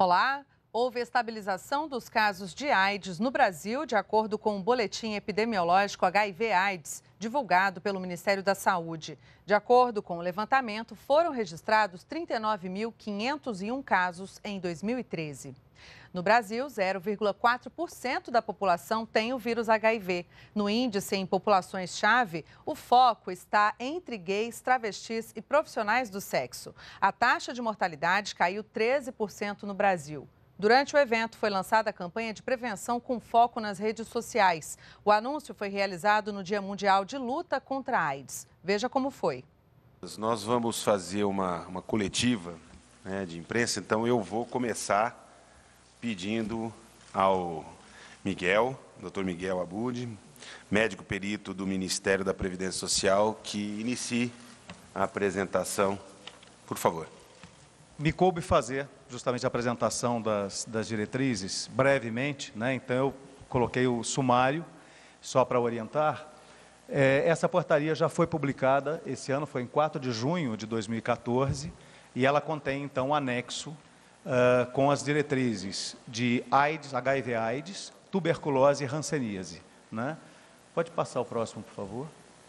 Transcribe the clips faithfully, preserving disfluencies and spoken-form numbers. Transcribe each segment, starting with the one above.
Olá! Houve estabilização dos casos de AIDS no Brasil, de acordo com o boletim epidemiológico H I V/AIDS, divulgado pelo Ministério da Saúde. De acordo com o levantamento, foram registrados trinta e nove mil quinhentos e um casos em dois mil e treze. No Brasil, zero vírgula quatro por cento da população tem o vírus H I V. No índice em populações-chave, o foco está entre gays, travestis e profissionais do sexo. A taxa de mortalidade caiu treze por cento no Brasil. Durante o evento, foi lançada a campanha de prevenção com foco nas redes sociais. O anúncio foi realizado no Dia Mundial de Luta contra a AIDS. Veja como foi. Nós vamos fazer uma, uma coletiva, né, de imprensa, então eu vou começar pedindo ao Miguel, doutor Miguel Abud, médico perito do Ministério da Previdência Social, que inicie a apresentação, por favor. Me coube fazer justamente a apresentação das, das diretrizes, brevemente, né? Então eu coloquei o sumário, só para orientar. É, essa portaria já foi publicada esse ano, foi em quatro de junho de dois mil e quatorze, e ela contém, então, um anexo uh, com as diretrizes de AIDS, H I V/AIDS, tuberculose e hanseníase, né? Pode passar o próximo, por favor.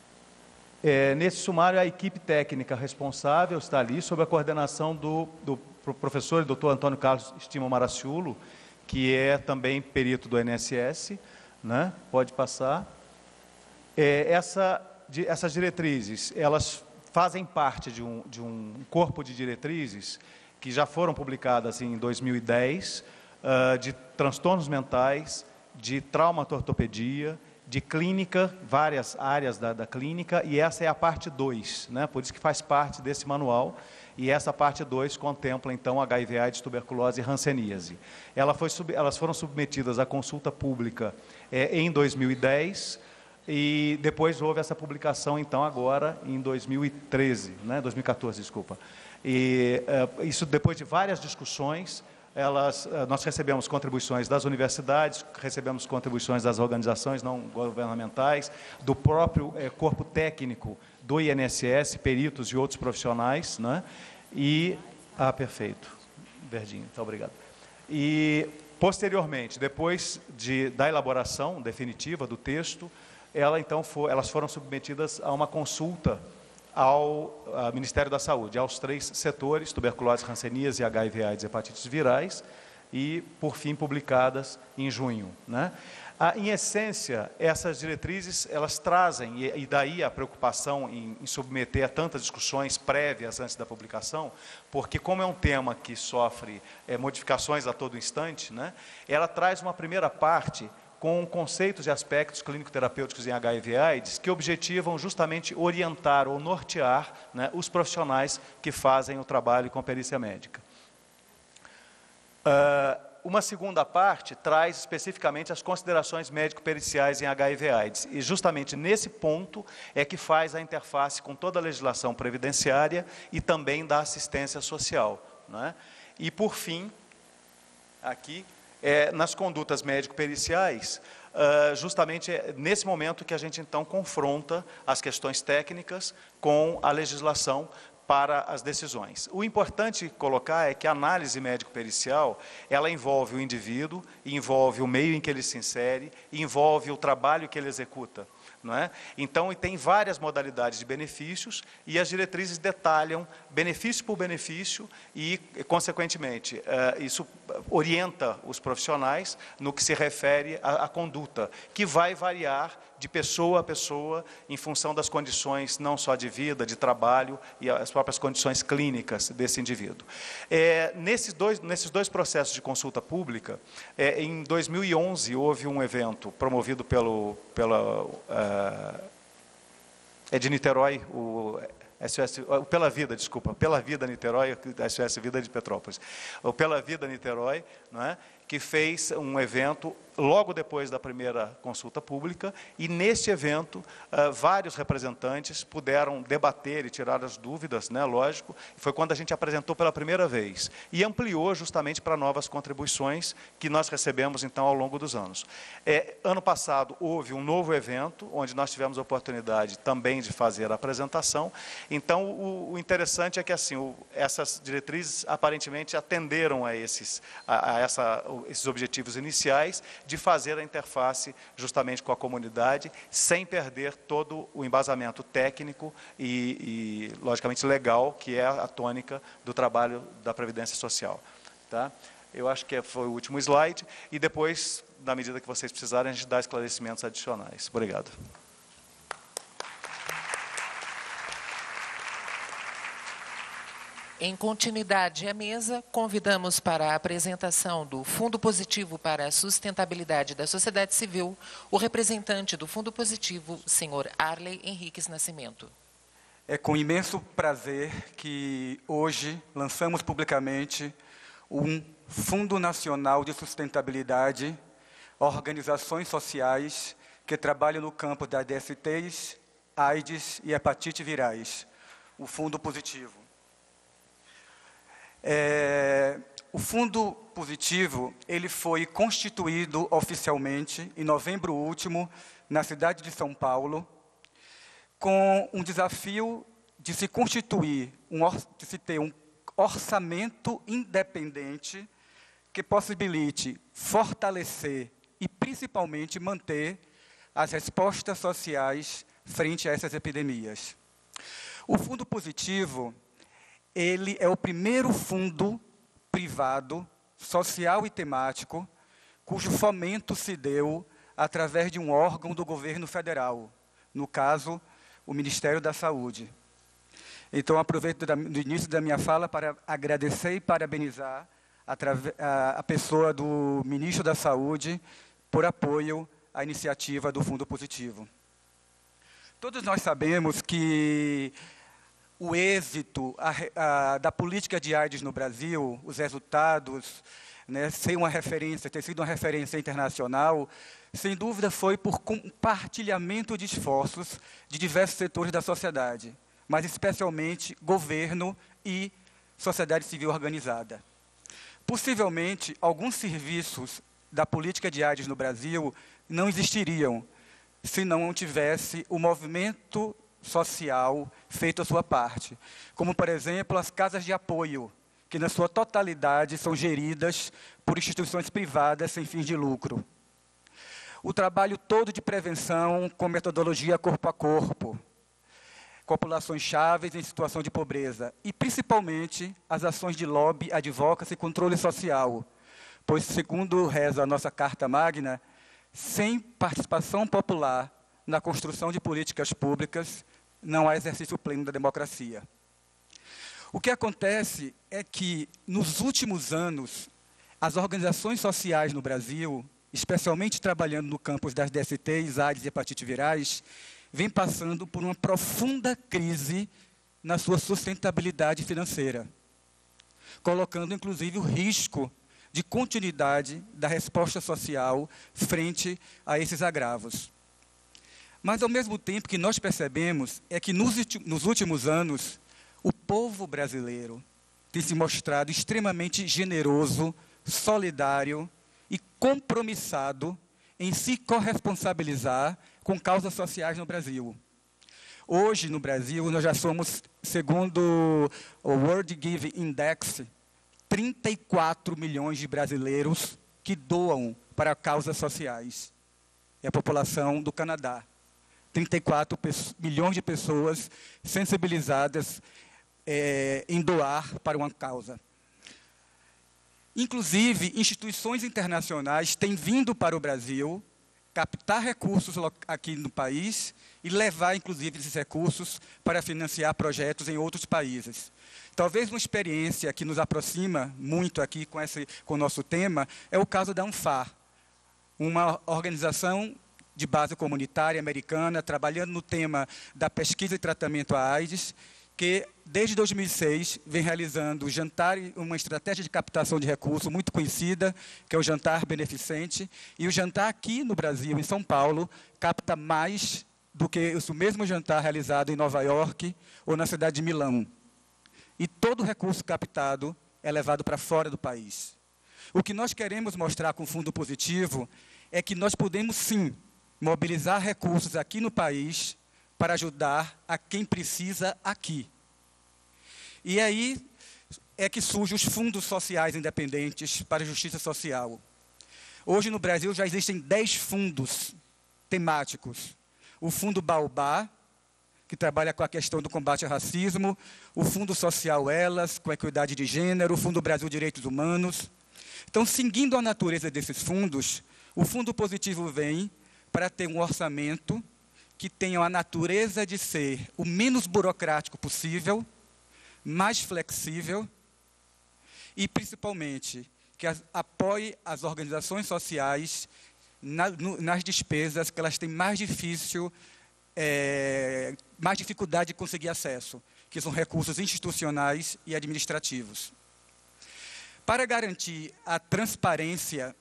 É, nesse sumário, a equipe técnica responsável está ali, sob a coordenação do, do professor e doutor Antônio Carlos Estima Maraciulo, que é também perito do I N S S, né? Pode passar. É, essa, de, essas diretrizes, elas fazem parte de um, de um corpo de diretrizes que já foram publicadas em dois mil e dez, uh, de transtornos mentais, de traumatortopedia, de clínica, várias áreas da, da clínica, e essa é a parte dois, né? Por isso que faz parte desse manual, e essa parte dois contempla, então, H I V/AIDS, tuberculose e hanseníase. Ela foi sub, elas foram submetidas à consulta pública é, em dois mil e dez, e depois houve essa publicação, então, agora, em dois mil e treze, né? dois mil e quatorze, desculpa. E é, isso depois de várias discussões. Elas, nós recebemos contribuições das universidades, recebemos contribuições das organizações não governamentais, do próprio é, corpo técnico do I N S S, peritos e outros profissionais, né? E, ah, perfeito, Verdinho, muito obrigado. E, posteriormente, depois de, da elaboração definitiva do texto, ela, então, for, elas foram submetidas a uma consulta ao Ministério da Saúde, aos três setores, tuberculose, hanseníase, H I V/AIDS e hepatites virais, e, por fim, publicadas em junho, né? Ah, em essência, essas diretrizes, elas trazem, e, e daí a preocupação em, em submeter a tantas discussões prévias antes da publicação, porque como é um tema que sofre é, modificações a todo instante, né, ela traz uma primeira parte com conceitos e aspectos clínico-terapêuticos em H I V/AIDS que objetivam justamente orientar ou nortear, né, os profissionais que fazem o trabalho com perícia médica. Uh, uma segunda parte traz especificamente as considerações médico-periciais em H I V/AIDS, e justamente nesse ponto é que faz a interface com toda a legislação previdenciária e também da assistência social, né? E, por fim, aqui, É, nas condutas médico-periciais, uh, justamente é nesse momento que a gente, então, confronta as questões técnicas com a legislação para as decisões. O importante colocar é que a análise médico-pericial, ela envolve o indivíduo, envolve o meio em que ele se insere, envolve o trabalho que ele executa, não é? Então, e tem várias modalidades de benefícios, e as diretrizes detalham benefício por benefício e, consequentemente, isso orienta os profissionais no que se refere à, à conduta, que vai variar de pessoa a pessoa, em função das condições não só de vida, de trabalho e as próprias condições clínicas desse indivíduo. É, nesses, dois, nesses dois processos de consulta pública, é, em dois mil e onze houve um evento promovido pelo, pela, uh, é de Niterói, o S O S, Pela Vida, desculpa, Pela Vida Niterói, S O S Vida de Petrópolis, o Pela Vida Niterói, não é? que fez um evento logo depois da primeira consulta pública, e neste evento, uh, vários representantes puderam debater e tirar as dúvidas, né, lógico, foi quando a gente apresentou pela primeira vez, e ampliou justamente para novas contribuições que nós recebemos, então, ao longo dos anos. É, ano passado, houve um novo evento, onde nós tivemos a oportunidade também de fazer a apresentação, então, o, o interessante é que, assim, o, essas diretrizes, aparentemente, atenderam a esses, a, a essa, esses objetivos iniciais, de fazer a interface justamente com a comunidade, sem perder todo o embasamento técnico e, e, logicamente, legal, que é a tônica do trabalho da Previdência Social. Tá? Eu acho que foi o último slide, e depois, na medida que vocês precisarem, a gente dá esclarecimentos adicionais. Obrigado. Em continuidade à mesa, convidamos para a apresentação do Fundo Positivo para a Sustentabilidade da Sociedade Civil o representante do Fundo Positivo, senhor Arley Henriques Nascimento. É com imenso prazer que hoje lançamos publicamente um Fundo Nacional de Sustentabilidade, organizações sociais que trabalham no campo da D S Ts, AIDS e hepatite virais, o Fundo Positivo. É, o Fundo Positivo, ele foi constituído oficialmente em novembro último, na cidade de São Paulo, com um desafio de se constituir, um, de se ter um orçamento independente que possibilite fortalecer e, principalmente, manter as respostas sociais frente a essas epidemias. O Fundo Positivo, ele é o primeiro fundo privado, social e temático, cujo fomento se deu através de um órgão do governo federal, no caso, o Ministério da Saúde. Então, aproveito do início da minha fala para agradecer e parabenizar a, a pessoa do Ministro da Saúde por apoio à iniciativa do Fundo Positivo. Todos nós sabemos que o êxito a, a, da política de AIDS no Brasil, os resultados, né, ser uma referência, ter sido uma referência internacional, sem dúvida foi por compartilhamento de esforços de diversos setores da sociedade, mas especialmente governo e sociedade civil organizada. Possivelmente, alguns serviços da política de AIDS no Brasil não existiriam se não tivesse o movimento social feito a sua parte, como, por exemplo, as casas de apoio, que na sua totalidade são geridas por instituições privadas sem fins de lucro. O trabalho todo de prevenção com metodologia corpo a corpo, populações chaves em situação de pobreza e, principalmente, as ações de lobby, advocacy e controle social, pois, segundo reza a nossa Carta Magna, sem participação popular na construção de políticas públicas, não há exercício pleno da democracia. O que acontece é que, nos últimos anos, as organizações sociais no Brasil, especialmente trabalhando no campo das D S Ts, AIDS e hepatite virais, vêm passando por uma profunda crise na sua sustentabilidade financeira, colocando, inclusive, o risco de continuidade da resposta social frente a esses agravos. Mas, ao mesmo tempo, que nós percebemos é que, nos, nos últimos anos, o povo brasileiro tem se mostrado extremamente generoso, solidário e compromissado em se corresponsabilizar com causas sociais no Brasil. Hoje, no Brasil, nós já somos, segundo o World Giving Index, trinta e quatro milhões de brasileiros que doam para causas sociais. É a população do Canadá. trinta e quatro milhões de pessoas sensibilizadas é, em doar para uma causa. Inclusive, instituições internacionais têm vindo para o Brasil captar recursos aqui no país e levar, inclusive, esses recursos para financiar projetos em outros países. Talvez uma experiência que nos aproxima muito aqui com, esse, com o nosso tema é o caso da UNFAR, uma organização de base comunitária americana, trabalhando no tema da pesquisa e tratamento à AIDS, que, desde dois mil e seis, vem realizando jantar, uma estratégia de captação de recursos muito conhecida, que é o Jantar Beneficente, e o jantar aqui no Brasil, em São Paulo, capta mais do que o mesmo jantar realizado em Nova York ou na cidade de Milão. E todo o recurso captado é levado para fora do país. O que nós queremos mostrar com o Fundo Positivo é que nós podemos, sim, mobilizar recursos aqui no país para ajudar a quem precisa aqui. E aí é que surgem os fundos sociais independentes para a justiça social. Hoje, no Brasil, já existem dez fundos temáticos. O Fundo Baobá, que trabalha com a questão do combate ao racismo, o Fundo Social Elas, com a equidade de gênero, o Fundo Brasil Direitos Humanos. Então, seguindo a natureza desses fundos, o Fundo Positivo vem para ter um orçamento que tenha a natureza de ser o menos burocrático possível, mais flexível e, principalmente, que as, apoie as organizações sociais na, no, nas despesas que elas têm mais difícil, é, mais dificuldade de conseguir acesso, que são recursos institucionais e administrativos. Para garantir a transparência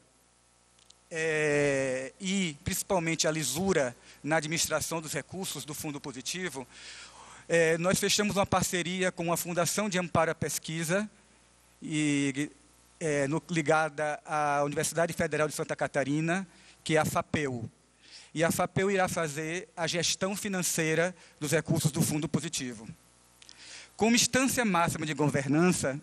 é, e, principalmente, a lisura na administração dos recursos do Fundo Positivo, é, nós fechamos uma parceria com a Fundação de Amparo à Pesquisa, e, é, no, ligada à Universidade Federal de Santa Catarina, que é a FAPEU. E a FAPEU irá fazer a gestão financeira dos recursos do Fundo Positivo. Como instância máxima de governança,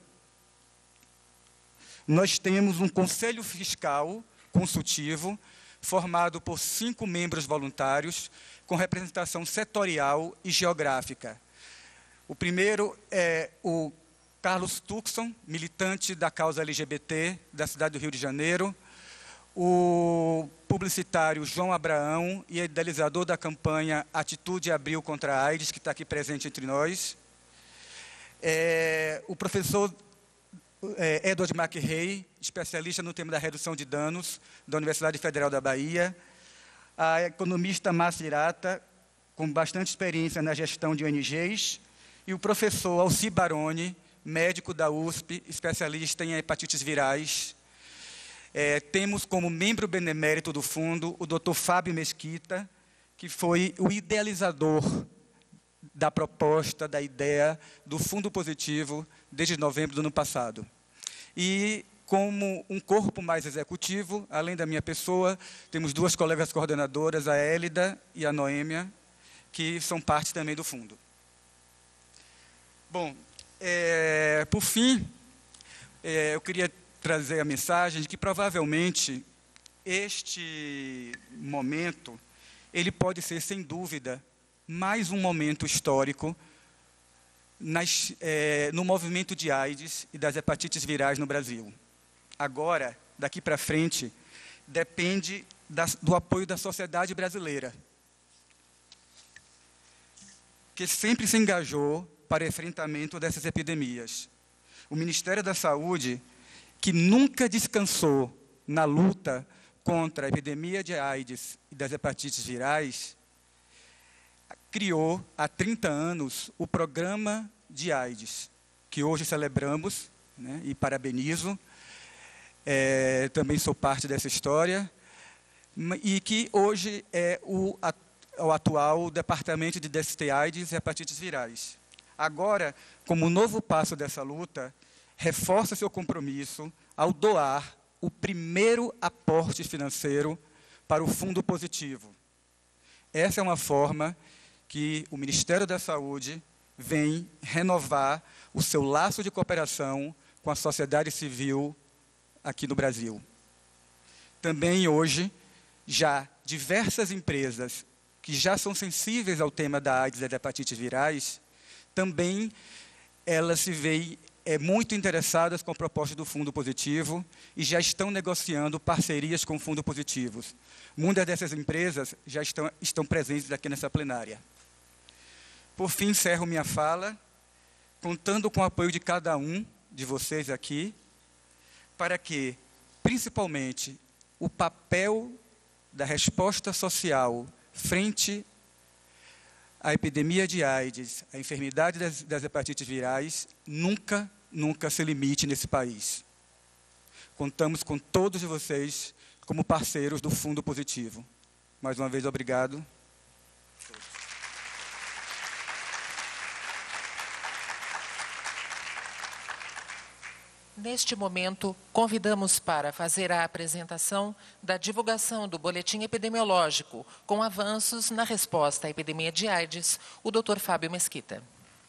nós temos um Conselho Fiscal Consultivo, formado por cinco membros voluntários, com representação setorial e geográfica. O primeiro é o Carlos Tucson, militante da causa L G B T da cidade do Rio de Janeiro, o publicitário João Abraão e idealizador da campanha Atitude Abril contra a AIDS, que está aqui presente entre nós, é, o professor é, Edward McRae, especialista no tema da redução de danos, da Universidade Federal da Bahia, a economista Márcia Irata, com bastante experiência na gestão de O N Gs, e o professor Alci Baroni, médico da U S P, especialista em hepatites virais. É, temos como membro benemérito do fundo o doutor Fábio Mesquita, que foi o idealizador da proposta, da ideia do Fundo Positivo desde novembro do ano passado. E, como um corpo mais executivo, além da minha pessoa, temos duas colegas coordenadoras, a Hélida e a Noêmia, que são parte também do fundo. Bom, é, por fim, é, eu queria trazer a mensagem de que, provavelmente, este momento, ele pode ser, sem dúvida, mais um momento histórico nas, é, no movimento de AIDS e das hepatites virais no Brasil. Agora, daqui para frente, depende da, do apoio da sociedade brasileira, que sempre se engajou para o enfrentamento dessas epidemias. O Ministério da Saúde, que nunca descansou na luta contra a epidemia de AIDS e das hepatites virais, criou, há trinta anos, o Programa de AIDS, que hoje celebramos, né, e parabenizo. É, também sou parte dessa história, e que hoje é o, o atual Departamento de D S T AIDS e Hepatites Virais. Agora, como novo passo dessa luta, reforça seu compromisso ao doar o primeiro aporte financeiro para o Fundo Positivo. Essa é uma forma que o Ministério da Saúde vem renovar o seu laço de cooperação com a sociedade civil aqui no Brasil. Também hoje, já diversas empresas que já são sensíveis ao tema da AIDS e das hepatites virais, também elas se veem é, muito interessadas com a proposta do Fundo Positivo e já estão negociando parcerias com o Fundo Positivo. Muitas dessas empresas já estão, estão presentes aqui nessa plenária. Por fim, encerro minha fala, contando com o apoio de cada um de vocês aqui, para que, principalmente, o papel da resposta social frente a epidemia de AIDS, a enfermidade das, das hepatites virais, nunca, nunca se limite nesse país. Contamos com todos vocês como parceiros do Fundo Positivo. Mais uma vez, obrigado. Neste momento, convidamos para fazer a apresentação da divulgação do boletim epidemiológico com avanços na resposta à epidemia de AIDS, o doutor Fábio Mesquita.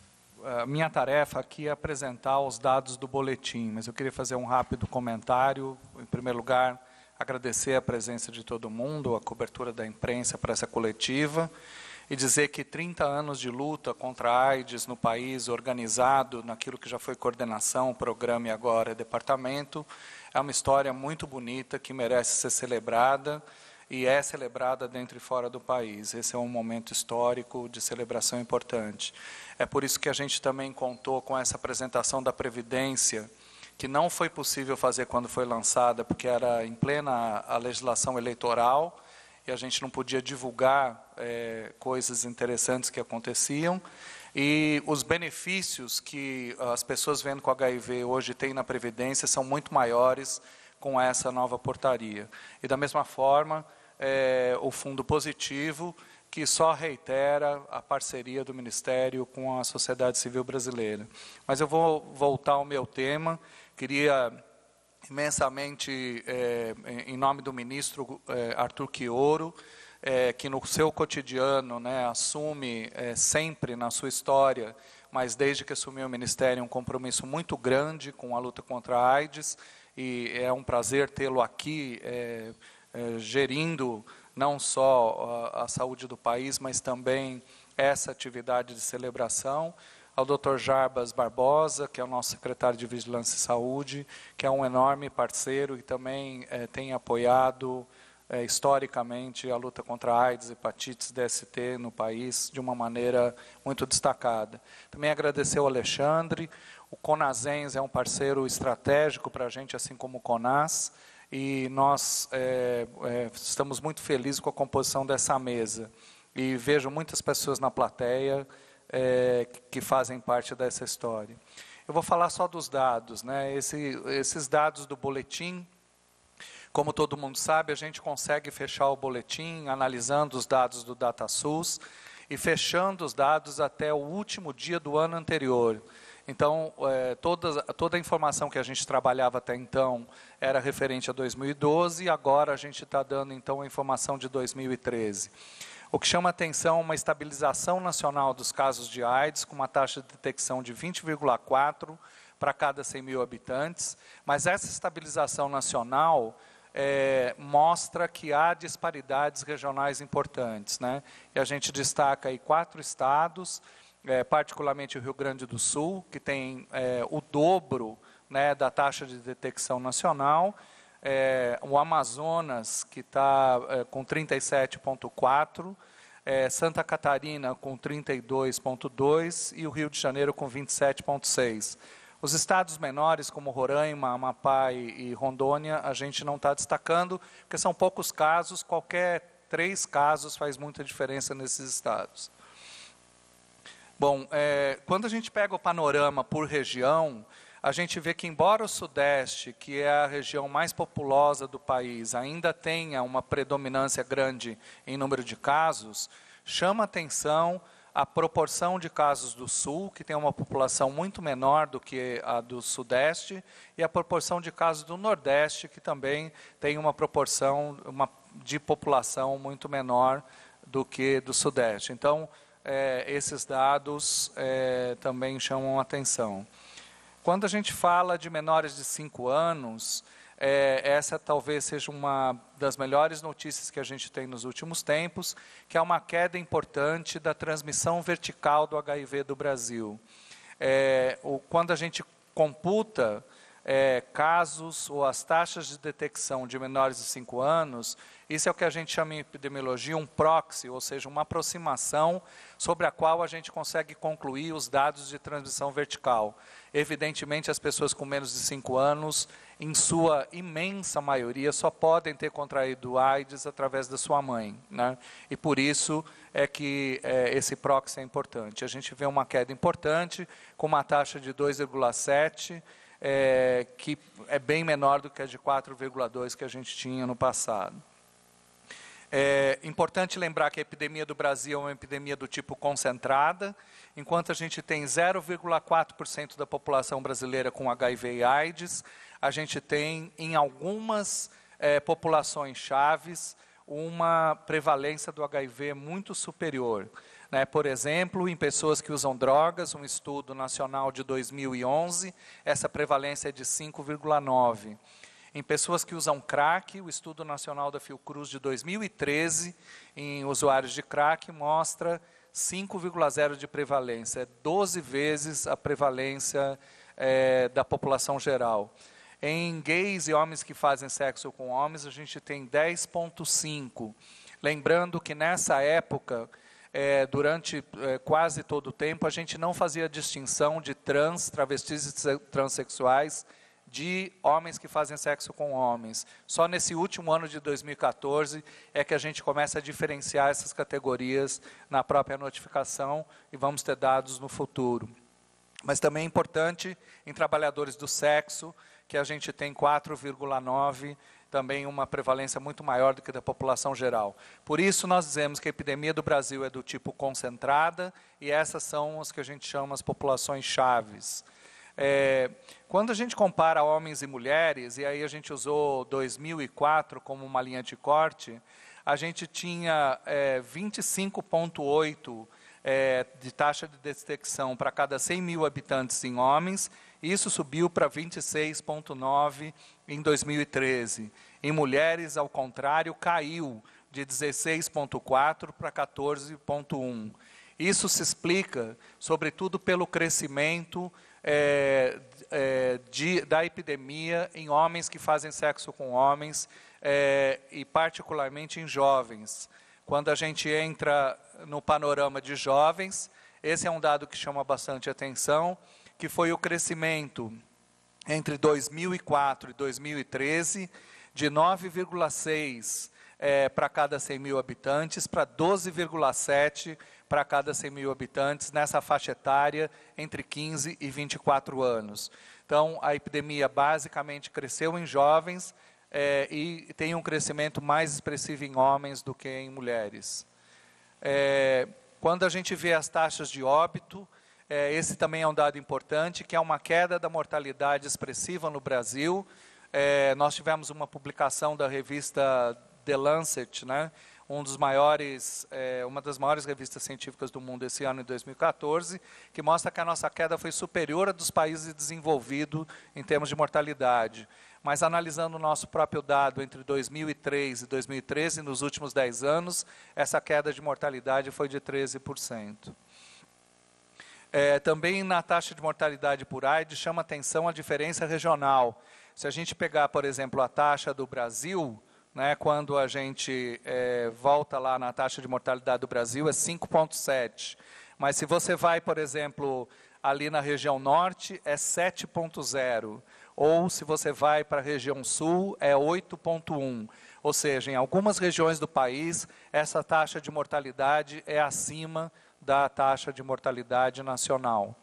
A minha tarefa aqui é apresentar os dados do boletim, mas eu queria fazer um rápido comentário. Em primeiro lugar, agradecer a presença de todo mundo, a cobertura da imprensa para essa coletiva, e dizer que trinta anos de luta contra a AIDS no país, organizado naquilo que já foi coordenação, programa e agora é departamento, é uma história muito bonita que merece ser celebrada e é celebrada dentro e fora do país. Esse é um momento histórico de celebração importante. É por isso que a gente também contou com essa apresentação da Previdência, que não foi possível fazer quando foi lançada, porque era em plena a legislação eleitoral, e a gente não podia divulgar é, coisas interessantes que aconteciam, e os benefícios que as pessoas vendo com H I V hoje têm na Previdência são muito maiores com essa nova portaria. E da mesma forma, é, o Fundo Positivo, que só reitera a parceria do Ministério com a sociedade civil brasileira. Mas eu vou voltar ao meu tema, queria imensamente, é, em nome do ministro é, Arthur Quioro, é, que no seu cotidiano, né, assume é, sempre na sua história, mas desde que assumiu o Ministério, um compromisso muito grande com a luta contra a AIDS, e é um prazer tê-lo aqui, é, é, gerindo não só a, a saúde do país, mas também essa atividade de celebração. Ao doutor Jarbas Barbosa, que é o nosso secretário de Vigilância e Saúde, que é um enorme parceiro e também é, tem apoiado é, historicamente a luta contra a AIDS, hepatites, D S T no país de uma maneira muito destacada. Também agradecer ao Alexandre. O Conasens é um parceiro estratégico para a gente, assim como o Conas, e nós é, é, estamos muito felizes com a composição dessa mesa. E vejo muitas pessoas na plateia É, que fazem parte dessa história. Eu vou falar só dos dados, né? Esse, esses dados do boletim, como todo mundo sabe, a gente consegue fechar o boletim analisando os dados do DataSUS e fechando os dados até o último dia do ano anterior. Então, é, toda, toda a informação que a gente trabalhava até então era referente a dois mil e doze, e agora a gente está dando então a informação de dois mil e treze. O que chama atenção é uma estabilização nacional dos casos de AIDS, com uma taxa de detecção de vinte vírgula quatro para cada cem mil habitantes, mas essa estabilização nacional é, mostra que há disparidades regionais importantes, né? E a gente destaca aí quatro estados, é, particularmente o Rio Grande do Sul, que tem é, o dobro, né, da taxa de detecção nacional, É, o Amazonas, que está é, com trinta e sete vírgula quatro, é, Santa Catarina com trinta e dois vírgula dois e o Rio de Janeiro com vinte e sete vírgula seis. Os estados menores, como Roraima, Amapá e, e Rondônia, a gente não está destacando, porque são poucos casos, qualquer três casos faz muita diferença nesses estados. Bom, é, quando a gente pega o panorama por região, a gente vê que, embora o Sudeste, que é a região mais populosa do país, ainda tenha uma predominância grande em número de casos, chama atenção a proporção de casos do Sul, que tem uma população muito menor do que a do Sudeste, e a proporção de casos do Nordeste, que também tem uma proporção uma, de população muito menor do que do Sudeste. Então, é, esses dados é, também chamam atenção. Quando a gente fala de menores de cinco anos, é, essa talvez seja uma das melhores notícias que a gente tem nos últimos tempos, que é uma queda importante da transmissão vertical do H I V do Brasil. É, o, quando a gente computa é, casos ou as taxas de detecção de menores de cinco anos, isso é o que a gente chama em epidemiologia um proxy, ou seja, uma aproximação sobre a qual a gente consegue concluir os dados de transmissão vertical. Evidentemente, as pessoas com menos de cinco anos, em sua imensa maioria, só podem ter contraído AIDS através da sua mãe, né? E por isso é que é, esse proxy é importante. A gente vê uma queda importante, com uma taxa de dois vírgula sete, é, que é bem menor do que a de quatro vírgula dois que a gente tinha no passado. É importante lembrar que a epidemia do Brasil é uma epidemia do tipo concentrada, enquanto a gente tem zero vírgula quatro por cento da população brasileira com H I V e AIDS, a gente tem em algumas é, populações chaves uma prevalência do H I V muito superior. Né? Por exemplo, em pessoas que usam drogas, um estudo nacional de dois mil e onze, essa prevalência é de cinco vírgula nove. Em pessoas que usam crack, o estudo nacional da Fiocruz de dois mil e treze, em usuários de crack, mostra cinco vírgula zero de prevalência, é doze vezes a prevalência é, da população geral. Em gays e homens que fazem sexo com homens, a gente tem dez vírgula cinco. Lembrando que nessa época, é, durante é, quase todo o tempo, a gente não fazia distinção de trans, travestis e transexuais, de homens que fazem sexo com homens. Só nesse último ano de dois mil e quatorze é que a gente começa a diferenciar essas categorias na própria notificação e vamos ter dados no futuro. Mas também é importante em trabalhadores do sexo, que a gente tem quatro vírgula nove, também uma prevalência muito maior do que da população geral. Por isso nós dizemos que a epidemia do Brasil é do tipo concentrada e essas são as que a gente chama as populações chaves. É, quando a gente compara homens e mulheres, e aí a gente usou dois mil e quatro como uma linha de corte, a gente tinha é, vinte e cinco vírgula oito é, de taxa de detecção para cada cem mil habitantes em homens, e isso subiu para vinte e seis vírgula nove em dois mil e treze. Em mulheres, ao contrário, caiu de dezesseis vírgula quatro para quatorze vírgula um. Isso se explica, sobretudo, pelo crescimento É, é, de, da epidemia em homens que fazem sexo com homens é, e particularmente em jovens. Quando a gente entra no panorama de jovens, esse é um dado que chama bastante atenção, que foi o crescimento entre dois mil e quatro e dois mil e treze de nove vírgula seis é, para cada cem mil habitantes para doze vírgula sete para cada cem mil habitantes, nessa faixa etária entre quinze e vinte e quatro anos. Então, a epidemia basicamente cresceu em jovens é, e tem um crescimento mais expressivo em homens do que em mulheres. É, quando a gente vê as taxas de óbito, é, esse também é um dado importante, que é uma queda da mortalidade expressiva no Brasil. É, nós tivemos uma publicação da revista The Lancet, né? Um dos maiores, é, uma das maiores revistas científicas do mundo esse ano, em dois mil e quatorze, que mostra que a nossa queda foi superior à dos países desenvolvidos em termos de mortalidade. Mas analisando o nosso próprio dado entre dois mil e três e dois mil e treze, nos últimos dez anos, essa queda de mortalidade foi de treze por cento. É, também na taxa de mortalidade por AIDS, chama atenção a diferença regional. Se a gente pegar, por exemplo, a taxa do Brasil, né, quando a gente é, volta lá na taxa de mortalidade do Brasil, é cinco vírgula sete. Mas se você vai, por exemplo, ali na região norte, é sete vírgula zero. Ou se você vai para a região sul, é oito vírgula um. Ou seja, em algumas regiões do país, essa taxa de mortalidade é acima da taxa de mortalidade nacional.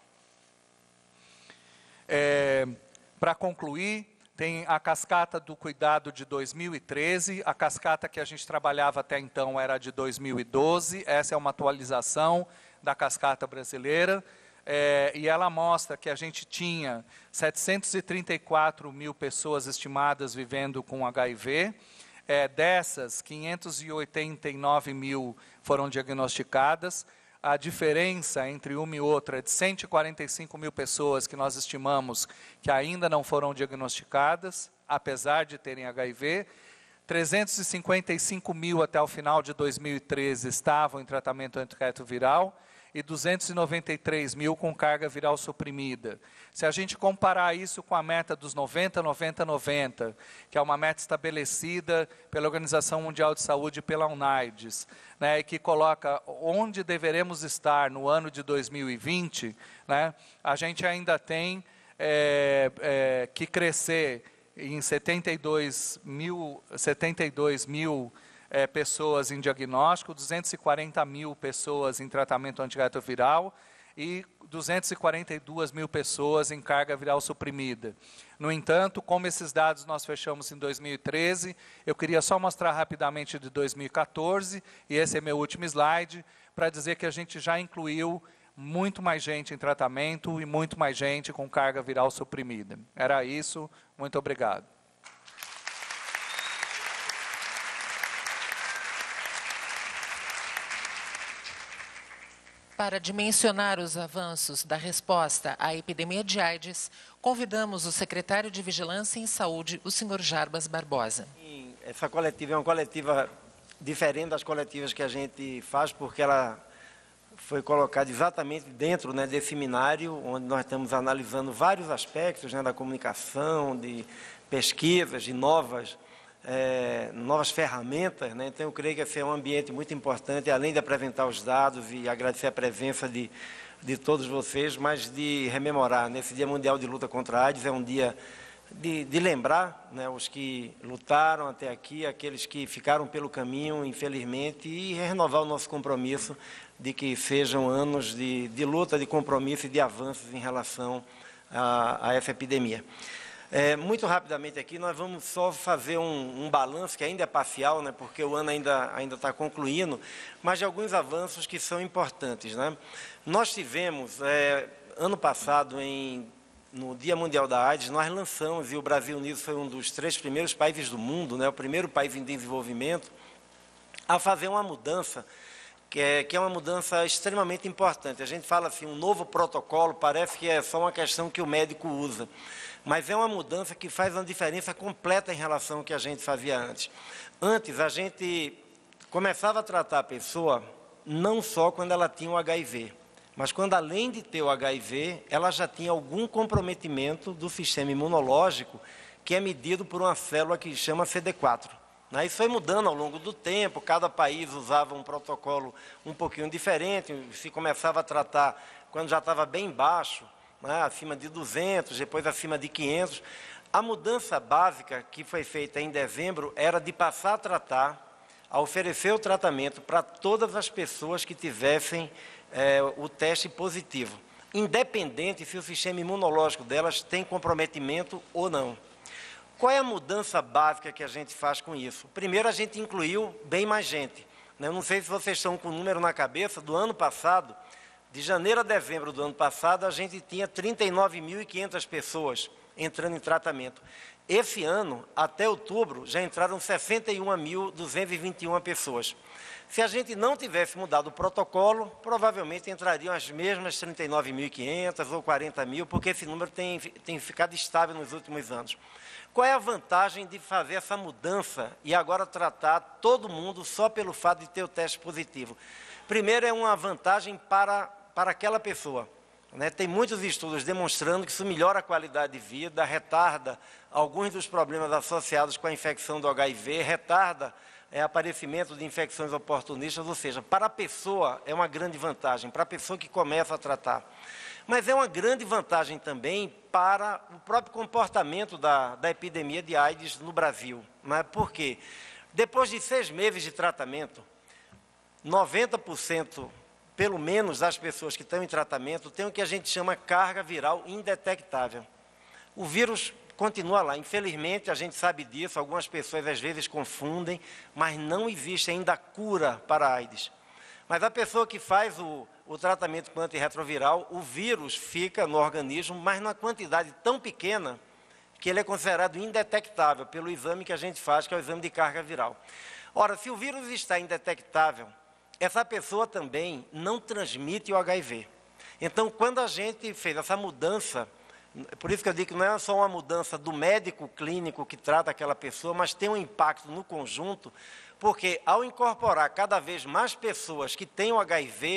É, para concluir, tem a cascata do cuidado de dois mil e treze, a cascata que a gente trabalhava até então era de dois mil e doze, essa é uma atualização da cascata brasileira, é, e ela mostra que a gente tinha setecentos e trinta e quatro mil pessoas estimadas vivendo com H I V, é, dessas, quinhentos e oitenta e nove mil foram diagnosticadas. A diferença entre uma e outra é de cento e quarenta e cinco mil pessoas que nós estimamos que ainda não foram diagnosticadas, apesar de terem H I V. trezentos e cinquenta e cinco mil até o final de dois mil e treze estavam em tratamento antirretroviral. e duzentos e noventa e três mil com carga viral suprimida. Se a gente comparar isso com a meta dos noventa, noventa, noventa, que é uma meta estabelecida pela Organização Mundial de Saúde e pela UNAIDS, né, que coloca onde deveremos estar no ano de dois mil e vinte, né, a gente ainda tem é, é, que crescer em setenta e dois mil, setenta e dois mil é, pessoas em diagnóstico, duzentos e quarenta mil pessoas em tratamento antirretroviral e duzentos e quarenta e duas mil pessoas em carga viral suprimida. No entanto, como esses dados nós fechamos em dois mil e treze, eu queria só mostrar rapidamente de dois mil e quatorze, e esse é meu último slide, para dizer que a gente já incluiu muito mais gente em tratamento e muito mais gente com carga viral suprimida. Era isso, muito obrigado. Para dimensionar os avanços da resposta à epidemia de AIDS, convidamos o secretário de Vigilância em Saúde, o senhor Jarbas Barbosa. Essa coletiva é uma coletiva diferente das coletivas que a gente faz, porque ela foi colocada exatamente dentro, né, desse seminário, onde nós estamos analisando vários aspectos, né, da comunicação, de pesquisas, de novas É, novas ferramentas, né? Então eu creio que esse é um ambiente muito importante, além de apresentar os dados e agradecer a presença de, de todos vocês, mas de rememorar, nesse Dia Mundial de Luta contra a AIDS, é um dia de, de lembrar, né, os que lutaram até aqui, aqueles que ficaram pelo caminho, infelizmente, e renovar o nosso compromisso de que sejam anos de, de luta, de compromisso e de avanços em relação a, a essa epidemia. É, muito rapidamente aqui, nós vamos só fazer um, um balanço, que ainda é parcial, né, porque o ano ainda ainda está concluindo, mas de alguns avanços que são importantes, né? Nós tivemos, é, ano passado, em, no Dia Mundial da AIDS, nós lançamos, e o Brasil nisso foi um dos três primeiros países do mundo, né, o primeiro país em desenvolvimento, a fazer uma mudança, que é, que é uma mudança extremamente importante. A gente fala assim, um novo protocolo, parece que é só uma questão que o médico usa, mas é uma mudança que faz uma diferença completa em relação ao que a gente fazia antes. Antes, a gente começava a tratar a pessoa não só quando ela tinha o H I V, mas quando, além de ter o H I V, ela já tinha algum comprometimento do sistema imunológico, que é medido por uma célula que chama C D quatro. Isso foi mudando ao longo do tempo, cada país usava um protocolo um pouquinho diferente, se começava a tratar quando já estava bem baixo, né, acima de duzentos, depois acima de quinhentos. A mudança básica que foi feita em dezembro era de passar a tratar, a oferecer o tratamento para todas as pessoas que tivessem é, o teste positivo, independente se o sistema imunológico delas tem comprometimento ou não. Qual é a mudança básica que a gente faz com isso? Primeiro, a gente incluiu bem mais gente. Eu não sei se vocês estão com o número na cabeça, do ano passado, de janeiro a dezembro do ano passado, a gente tinha trinta e nove mil e quinhentas pessoas entrando em tratamento. Esse ano, até outubro, já entraram sessenta e um mil duzentas e vinte e uma pessoas. Se a gente não tivesse mudado o protocolo, provavelmente entrariam as mesmas trinta e nove mil e quinhentas ou quarenta mil, porque esse número tem, tem ficado estável nos últimos anos. Qual é a vantagem de fazer essa mudança e agora tratar todo mundo só pelo fato de ter o teste positivo? Primeiro, é uma vantagem para, para aquela pessoa. Né? Tem muitos estudos demonstrando que isso melhora a qualidade de vida, retarda alguns dos problemas associados com a infecção do H I V, retarda é, aparecimento de infecções oportunistas, ou seja, para a pessoa é uma grande vantagem, para a pessoa que começa a tratar. Mas é uma grande vantagem também para o próprio comportamento da, da epidemia de AIDS no Brasil. Né? Por quê? Depois de seis meses de tratamento, noventa por cento, pelo menos, das pessoas que estão em tratamento têm o que a gente chama carga viral indetectável. O vírus continua lá. Infelizmente, a gente sabe disso, algumas pessoas às vezes confundem, mas não existe ainda cura para a AIDS. Mas a pessoa que faz o, o tratamento com antirretroviral, o vírus fica no organismo, mas numa quantidade tão pequena que ele é considerado indetectável pelo exame que a gente faz, que é o exame de carga viral. Ora, se o vírus está indetectável, essa pessoa também não transmite o H I V. Então, quando a gente fez essa mudança, por isso que eu digo que não é só uma mudança do médico clínico que trata aquela pessoa, mas tem um impacto no conjunto, porque ao incorporar cada vez mais pessoas que têm o H I V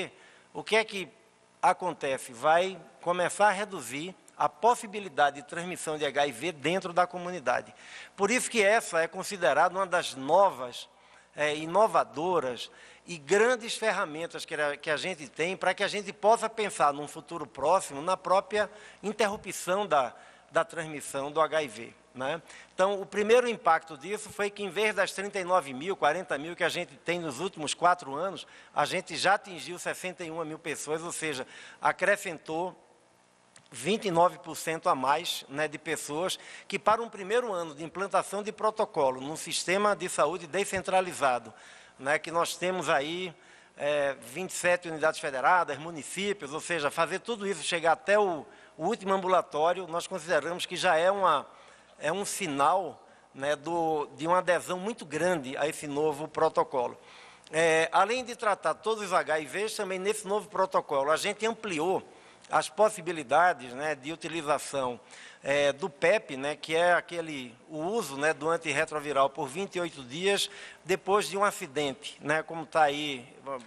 o que é que acontece? Vai começar a reduzir a possibilidade de transmissão de H I V dentro da comunidade. Por isso que essa é considerada uma das novas, é, inovadoras e grandes ferramentas que a, que a gente tem para que a gente possa pensar num futuro próximo na própria interrupção da, da transmissão do H I V. Né? Então, o primeiro impacto disso foi que, em vez das trinta e nove mil, quarenta mil que a gente tem nos últimos quatro anos, a gente já atingiu sessenta e uma mil pessoas, ou seja, acrescentou vinte e nove por cento a mais, né, de pessoas que, para um primeiro ano de implantação de protocolo num sistema de saúde descentralizado, né, que nós temos aí é, vinte e sete unidades federadas, municípios, ou seja, fazer tudo isso chegar até o, o último ambulatório, nós consideramos que já é, uma, é um sinal, né, do, de uma adesão muito grande a esse novo protocolo. É, além de tratar todos os H I Vs, também nesse novo protocolo, a gente ampliou as possibilidades, né, de utilização é, do P E P, né, que é aquele, o uso, né, do antirretroviral por vinte e oito dias depois de um acidente, né, como está aí,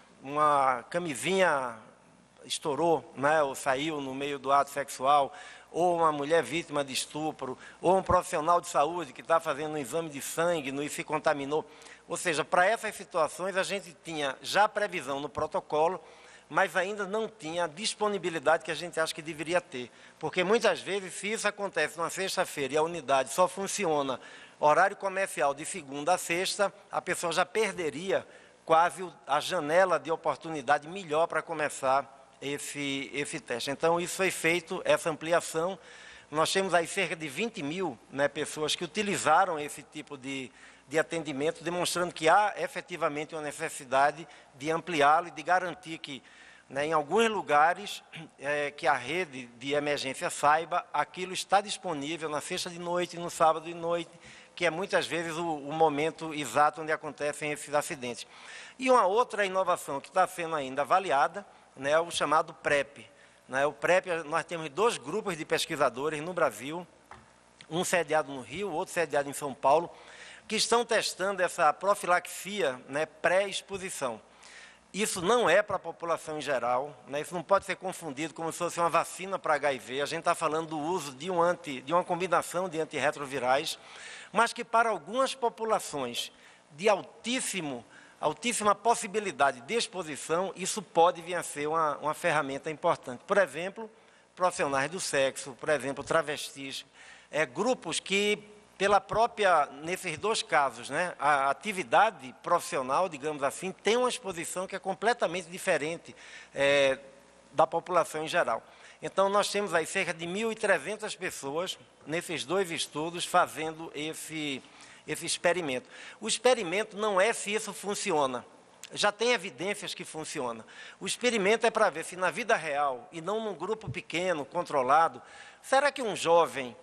uma camisinha estourou, né, ou saiu no meio do ato sexual, ou uma mulher vítima de estupro, ou um profissional de saúde que está fazendo um exame de sangue e se contaminou. Ou seja, para essas situações a gente tinha já previsão no protocolo, mas ainda não tinha a disponibilidade que a gente acha que deveria ter. Porque muitas vezes, se isso acontece numa sexta-feira e a unidade só funciona horário comercial de segunda a sexta, a pessoa já perderia quase a janela de oportunidade melhor para começar esse, esse teste. Então, isso foi feito, essa ampliação. Nós temos aí cerca de vinte mil, né, pessoas que utilizaram esse tipo de, de atendimento, demonstrando que há efetivamente uma necessidade de ampliá-lo e de garantir que, né, em alguns lugares, é, que a rede de emergência saiba, aquilo está disponível na sexta de noite, no sábado de noite, que é muitas vezes o, o momento exato onde acontecem esses acidentes. E uma outra inovação que está sendo ainda avaliada, né, é o chamado PrEP. Né, o PrEP, nós temos dois grupos de pesquisadores no Brasil, um sediado no Rio, outro sediado em São Paulo, que estão testando essa profilaxia, né, pré-exposição. Isso não é para a população em geral, né, isso não pode ser confundido como se fosse uma vacina para H I V. A gente está falando do uso de, um anti, de uma combinação de antirretrovirais, mas que para algumas populações de altíssimo, altíssima possibilidade de exposição, isso pode vir a ser uma, uma ferramenta importante. Por exemplo, profissionais do sexo, por exemplo, travestis, é, grupos que, pela própria, nesses dois casos, né, a atividade profissional, digamos assim, tem uma exposição que é completamente diferente é, da população em geral. Então, nós temos aí cerca de mil e trezentas pessoas, nesses dois estudos, fazendo esse, esse experimento. O experimento não é se isso funciona. Já tem evidências que funciona. O experimento é para ver se na vida real, e não num grupo pequeno, controlado, será que um jovem,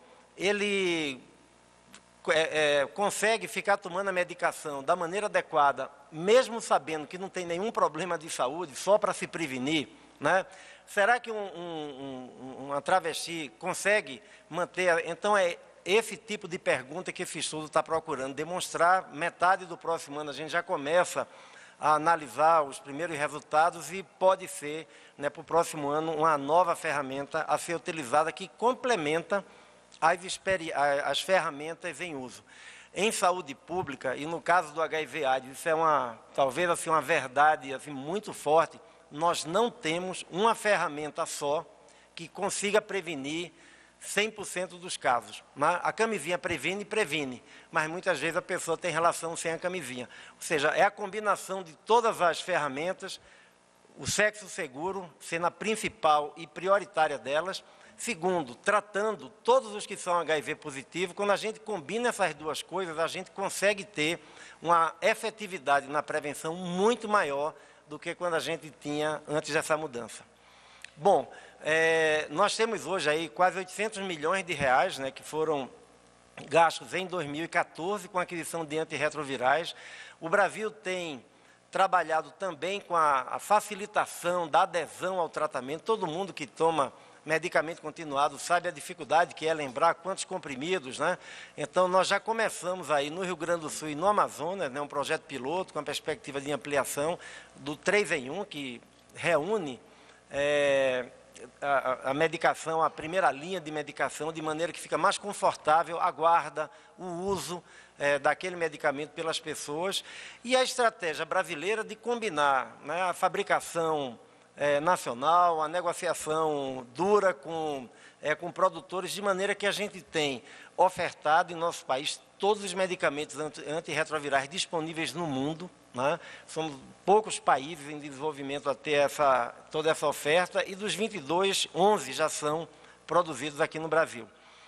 ele É, é, consegue ficar tomando a medicação da maneira adequada, mesmo sabendo que não tem nenhum problema de saúde, só para se prevenir, né? Será que um, um, um, uma travesti consegue manter... Então, é esse tipo de pergunta que esse estudo está procurando demonstrar. Metade do próximo ano a gente já começa a analisar os primeiros resultados e pode ser, né, para o próximo ano, uma nova ferramenta a ser utilizada que complementa As, as ferramentas em uso. Em saúde pública, e no caso do H I V AIDS, isso é uma, talvez assim, uma verdade assim, muito forte, nós não temos uma ferramenta só que consiga prevenir cem por cento dos casos. A camisinha previne e previne, mas muitas vezes a pessoa tem relação sem a camisinha. Ou seja, é a combinação de todas as ferramentas, o sexo seguro sendo a principal e prioritária delas. Segundo, tratando todos os que são H I V positivo. Quando a gente combina essas duas coisas, a gente consegue ter uma efetividade na prevenção muito maior do que quando a gente tinha antes dessa mudança. Bom, é, nós temos hoje aí quase oitocentos milhões de reais, né, que foram gastos em dois mil e quatorze com a aquisição de antirretrovirais. O Brasil tem trabalhado também com a, a facilitação da adesão ao tratamento. Todo mundo que toma medicamento continuado sabe a dificuldade que é lembrar quantos comprimidos, né? Então, nós já começamos aí no Rio Grande do Sul e no Amazonas, né, um projeto piloto com a perspectiva de ampliação do três em um, que reúne é, a, a medicação, a primeira linha de medicação, de maneira que fica mais confortável a guarda, o uso é, daquele medicamento pelas pessoas. E a estratégia brasileira de combinar, né, a fabricação é, nacional, a negociação dura com, é, com produtores, de maneira que a gente tem ofertado em nosso país todos os medicamentos antirretrovirais disponíveis no mundo, né? Somos poucos países em desenvolvimento a ter essa, toda essa oferta, e dos vinte e dois, onze já são produzidos aqui no Brasil.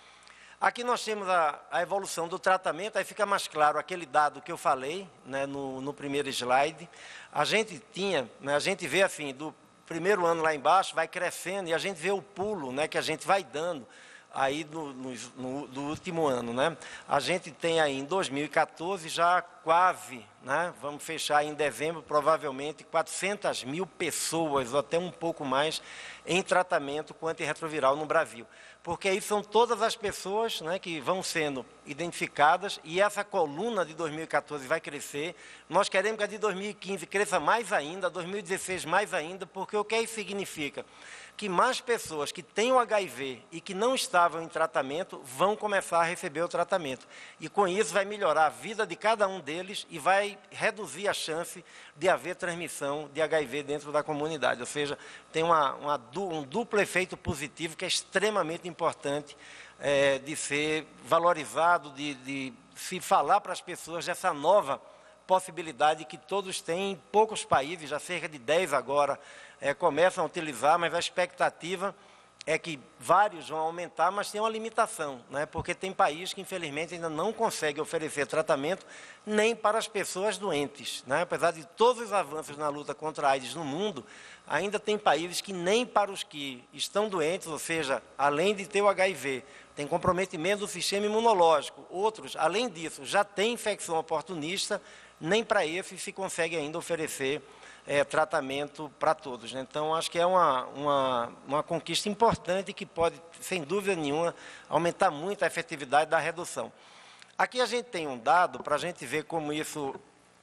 Aqui nós temos a, a evolução do tratamento, aí fica mais claro aquele dado que eu falei, né, no, no primeiro slide. A gente tinha, né, a gente vê assim, do primeiro ano lá embaixo, vai crescendo, e a gente vê o pulo, né, que a gente vai dando aí no, no, no do último ano, né? A gente tem aí em dois mil e quatorze já quase, né? Vamos fechar em dezembro, provavelmente quatrocentas mil pessoas, ou até um pouco mais, em tratamento com antirretroviral no Brasil. Porque aí são todas as pessoas, né, que vão sendo identificadas, e essa coluna de dois mil e quatorze vai crescer. Nós queremos que a de dois mil e quinze cresça mais ainda, dois mil e dezesseis mais ainda, porque o que isso significa? Que mais pessoas que têm o H I V e que não estavam em tratamento vão começar a receber o tratamento. E com isso vai melhorar a vida de cada um deles e vai reduzir a chance de haver transmissão de H I V dentro da comunidade. Ou seja, tem uma, uma, um duplo efeito positivo que é extremamente importante é, de ser valorizado, de, de se falar para as pessoas dessa nova possibilidade que todos têm em poucos países, já cerca de dez agora, É, começam a utilizar, mas a expectativa é que vários vão aumentar, mas tem uma limitação, né? Porque tem países que, infelizmente, ainda não conseguem oferecer tratamento nem para as pessoas doentes, né? Apesar de todos os avanços na luta contra a AIDS no mundo, ainda tem países que nem para os que estão doentes, ou seja, além de ter o H I V, tem comprometimento do sistema imunológico, outros, além disso, já têm infecção oportunista, nem para esses se consegue ainda oferecer É, tratamento para todos, né? Então, acho que é uma, uma, uma conquista importante que pode, sem dúvida nenhuma, aumentar muito a efetividade da redução. Aqui a gente tem um dado para a gente ver como isso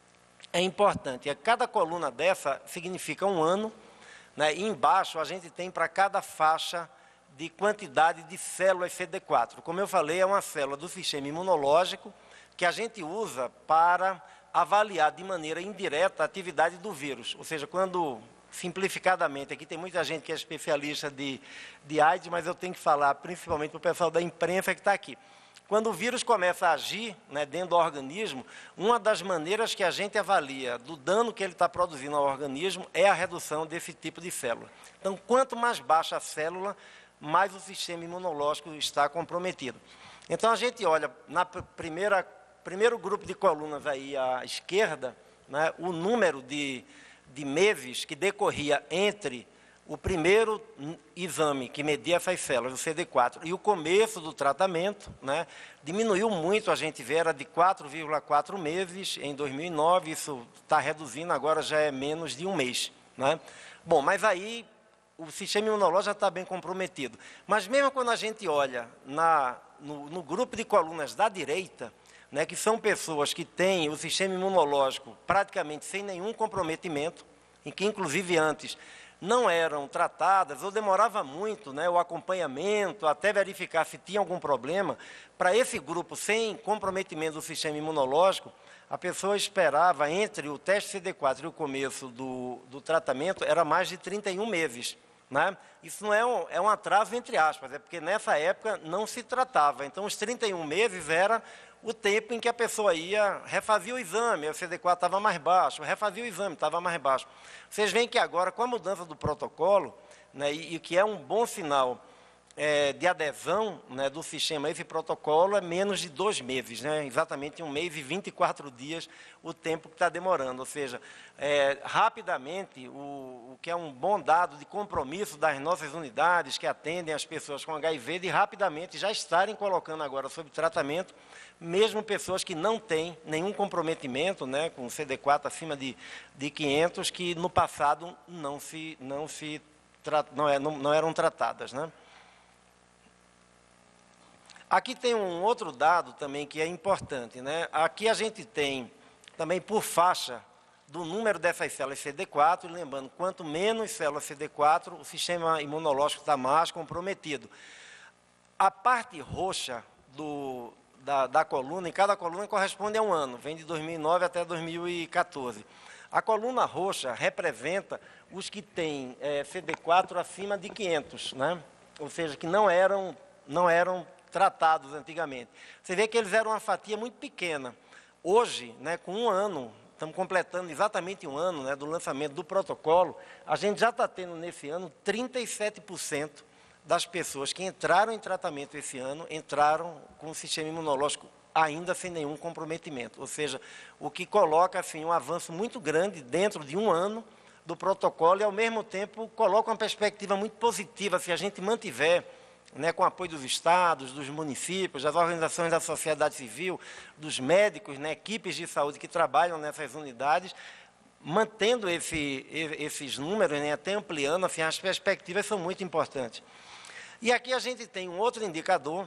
é importante. Cada coluna dessa significa um ano, né? E embaixo a gente tem para cada faixa de quantidade de células C D quatro. Como eu falei, é uma célula do sistema imunológico que a gente usa para avaliar de maneira indireta a atividade do vírus. Ou seja, quando, simplificadamente, aqui tem muita gente que é especialista de, de AIDS, mas eu tenho que falar principalmente para o pessoal da imprensa que está aqui. Quando o vírus começa a agir, né, dentro do organismo, uma das maneiras que a gente avalia do dano que ele está produzindo ao organismo é a redução desse tipo de célula. Então, quanto mais baixa a célula, mais o sistema imunológico está comprometido. Então, a gente olha na primeira primeiro grupo de colunas aí à esquerda, né, o número de, de meses que decorria entre o primeiro exame que media essas células, o C D quatro, e o começo do tratamento, né, diminuiu muito, a gente vê, era de quatro vírgula quatro meses em dois mil e nove, isso está reduzindo, agora já é menos de um mês, né? Bom, mas aí o sistema imunológico já está bem comprometido. Mas mesmo quando a gente olha na, no, no grupo de colunas da direita, né, que são pessoas que têm o sistema imunológico praticamente sem nenhum comprometimento, em que, inclusive, antes não eram tratadas, ou demorava muito, né, o acompanhamento, até verificar se tinha algum problema. Para esse grupo sem comprometimento do sistema imunológico, a pessoa esperava, entre o teste C D quatro e o começo do, do tratamento, era mais de trinta e um meses. Né? Isso não é um, é um atraso, entre aspas, é porque nessa época não se tratava. Então, os trinta e um meses era o tempo em que a pessoa ia, refazia o exame, o C D quatro estava mais baixo, refazia o exame, estava mais baixo. Vocês veem que agora, com a mudança do protocolo, né, e o que é um bom sinal é, de adesão, né, do sistema a esse protocolo, é menos de dois meses, né, exatamente um mês e vinte e quatro dias o tempo que está demorando. Ou seja, é, rapidamente, o, o que é um bom dado de compromisso das nossas unidades que atendem as pessoas com H I V, de rapidamente já estarem colocando agora sob tratamento, mesmo pessoas que não têm nenhum comprometimento, né, com C D quatro acima de, de quinhentos, que no passado não, se, não, se, não, é, não, não eram tratadas. Né? Aqui tem um outro dado também que é importante. Né? Aqui a gente tem também por faixa do número dessas células C D quatro, e lembrando, quanto menos células C D quatro, o sistema imunológico está mais comprometido. A parte roxa do, da, da coluna, em cada coluna corresponde a um ano, vem de dois mil e nove até dois mil e quatorze. A coluna roxa representa os que têm é, C D quatro acima de quinhentos, né? Ou seja, que não eram, não eram tratados antigamente. Você vê que eles eram uma fatia muito pequena. Hoje, né, com um ano, estamos completando exatamente um ano, né, do lançamento do protocolo, a gente já está tendo nesse ano trinta e sete por cento das pessoas que entraram em tratamento esse ano, entraram com o sistema imunológico ainda sem nenhum comprometimento. Ou seja, o que coloca assim, um avanço muito grande dentro de um ano do protocolo e, ao mesmo tempo, coloca uma perspectiva muito positiva se a gente mantiver, né, com o apoio dos estados, dos municípios, das organizações da sociedade civil, dos médicos, né, equipes de saúde que trabalham nessas unidades, mantendo esse, esses números, né, até ampliando, assim, as perspectivas são muito importantes. E aqui a gente tem um outro indicador,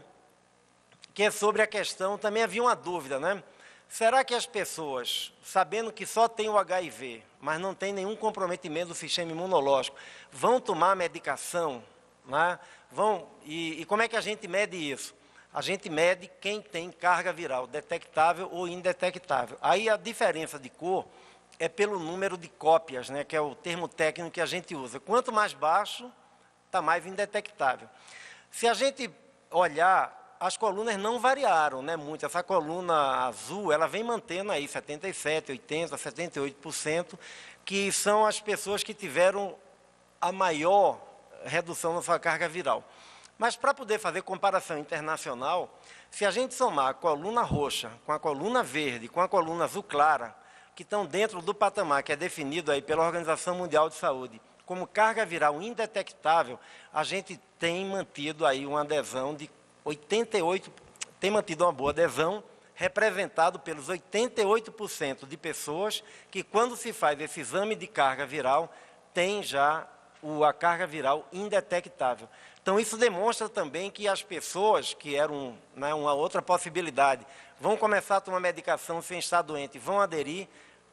que é sobre a questão, também havia uma dúvida, né? Será que as pessoas, sabendo que só tem o H I V, mas não tem nenhum comprometimento do sistema imunológico, vão tomar medicação, né? Vão, e, e como é que a gente mede isso? A gente mede quem tem carga viral, detectável ou indetectável. Aí a diferença de cor é pelo número de cópias, né, que é o termo técnico que a gente usa. Quanto mais baixo, está mais indetectável. Se a gente olhar, as colunas não variaram, né, muito. Essa coluna azul, ela vem mantendo aí setenta e sete, oitenta, setenta e oito por cento, que são as pessoas que tiveram a maior redução na sua carga viral. Mas, para poder fazer comparação internacional, se a gente somar a coluna roxa com a coluna verde, com a coluna azul clara, que estão dentro do patamar que é definido aí pela Organização Mundial de Saúde, como carga viral indetectável, a gente tem mantido aí uma adesão de oitenta e oito por cento, tem mantido uma boa adesão, representado pelos oitenta e oito por cento de pessoas que, quando se faz esse exame de carga viral, tem já o, a carga viral indetectável. Então, isso demonstra também que as pessoas, que eram, né, uma outra possibilidade, vão começar a tomar medicação sem estar doente, vão aderir.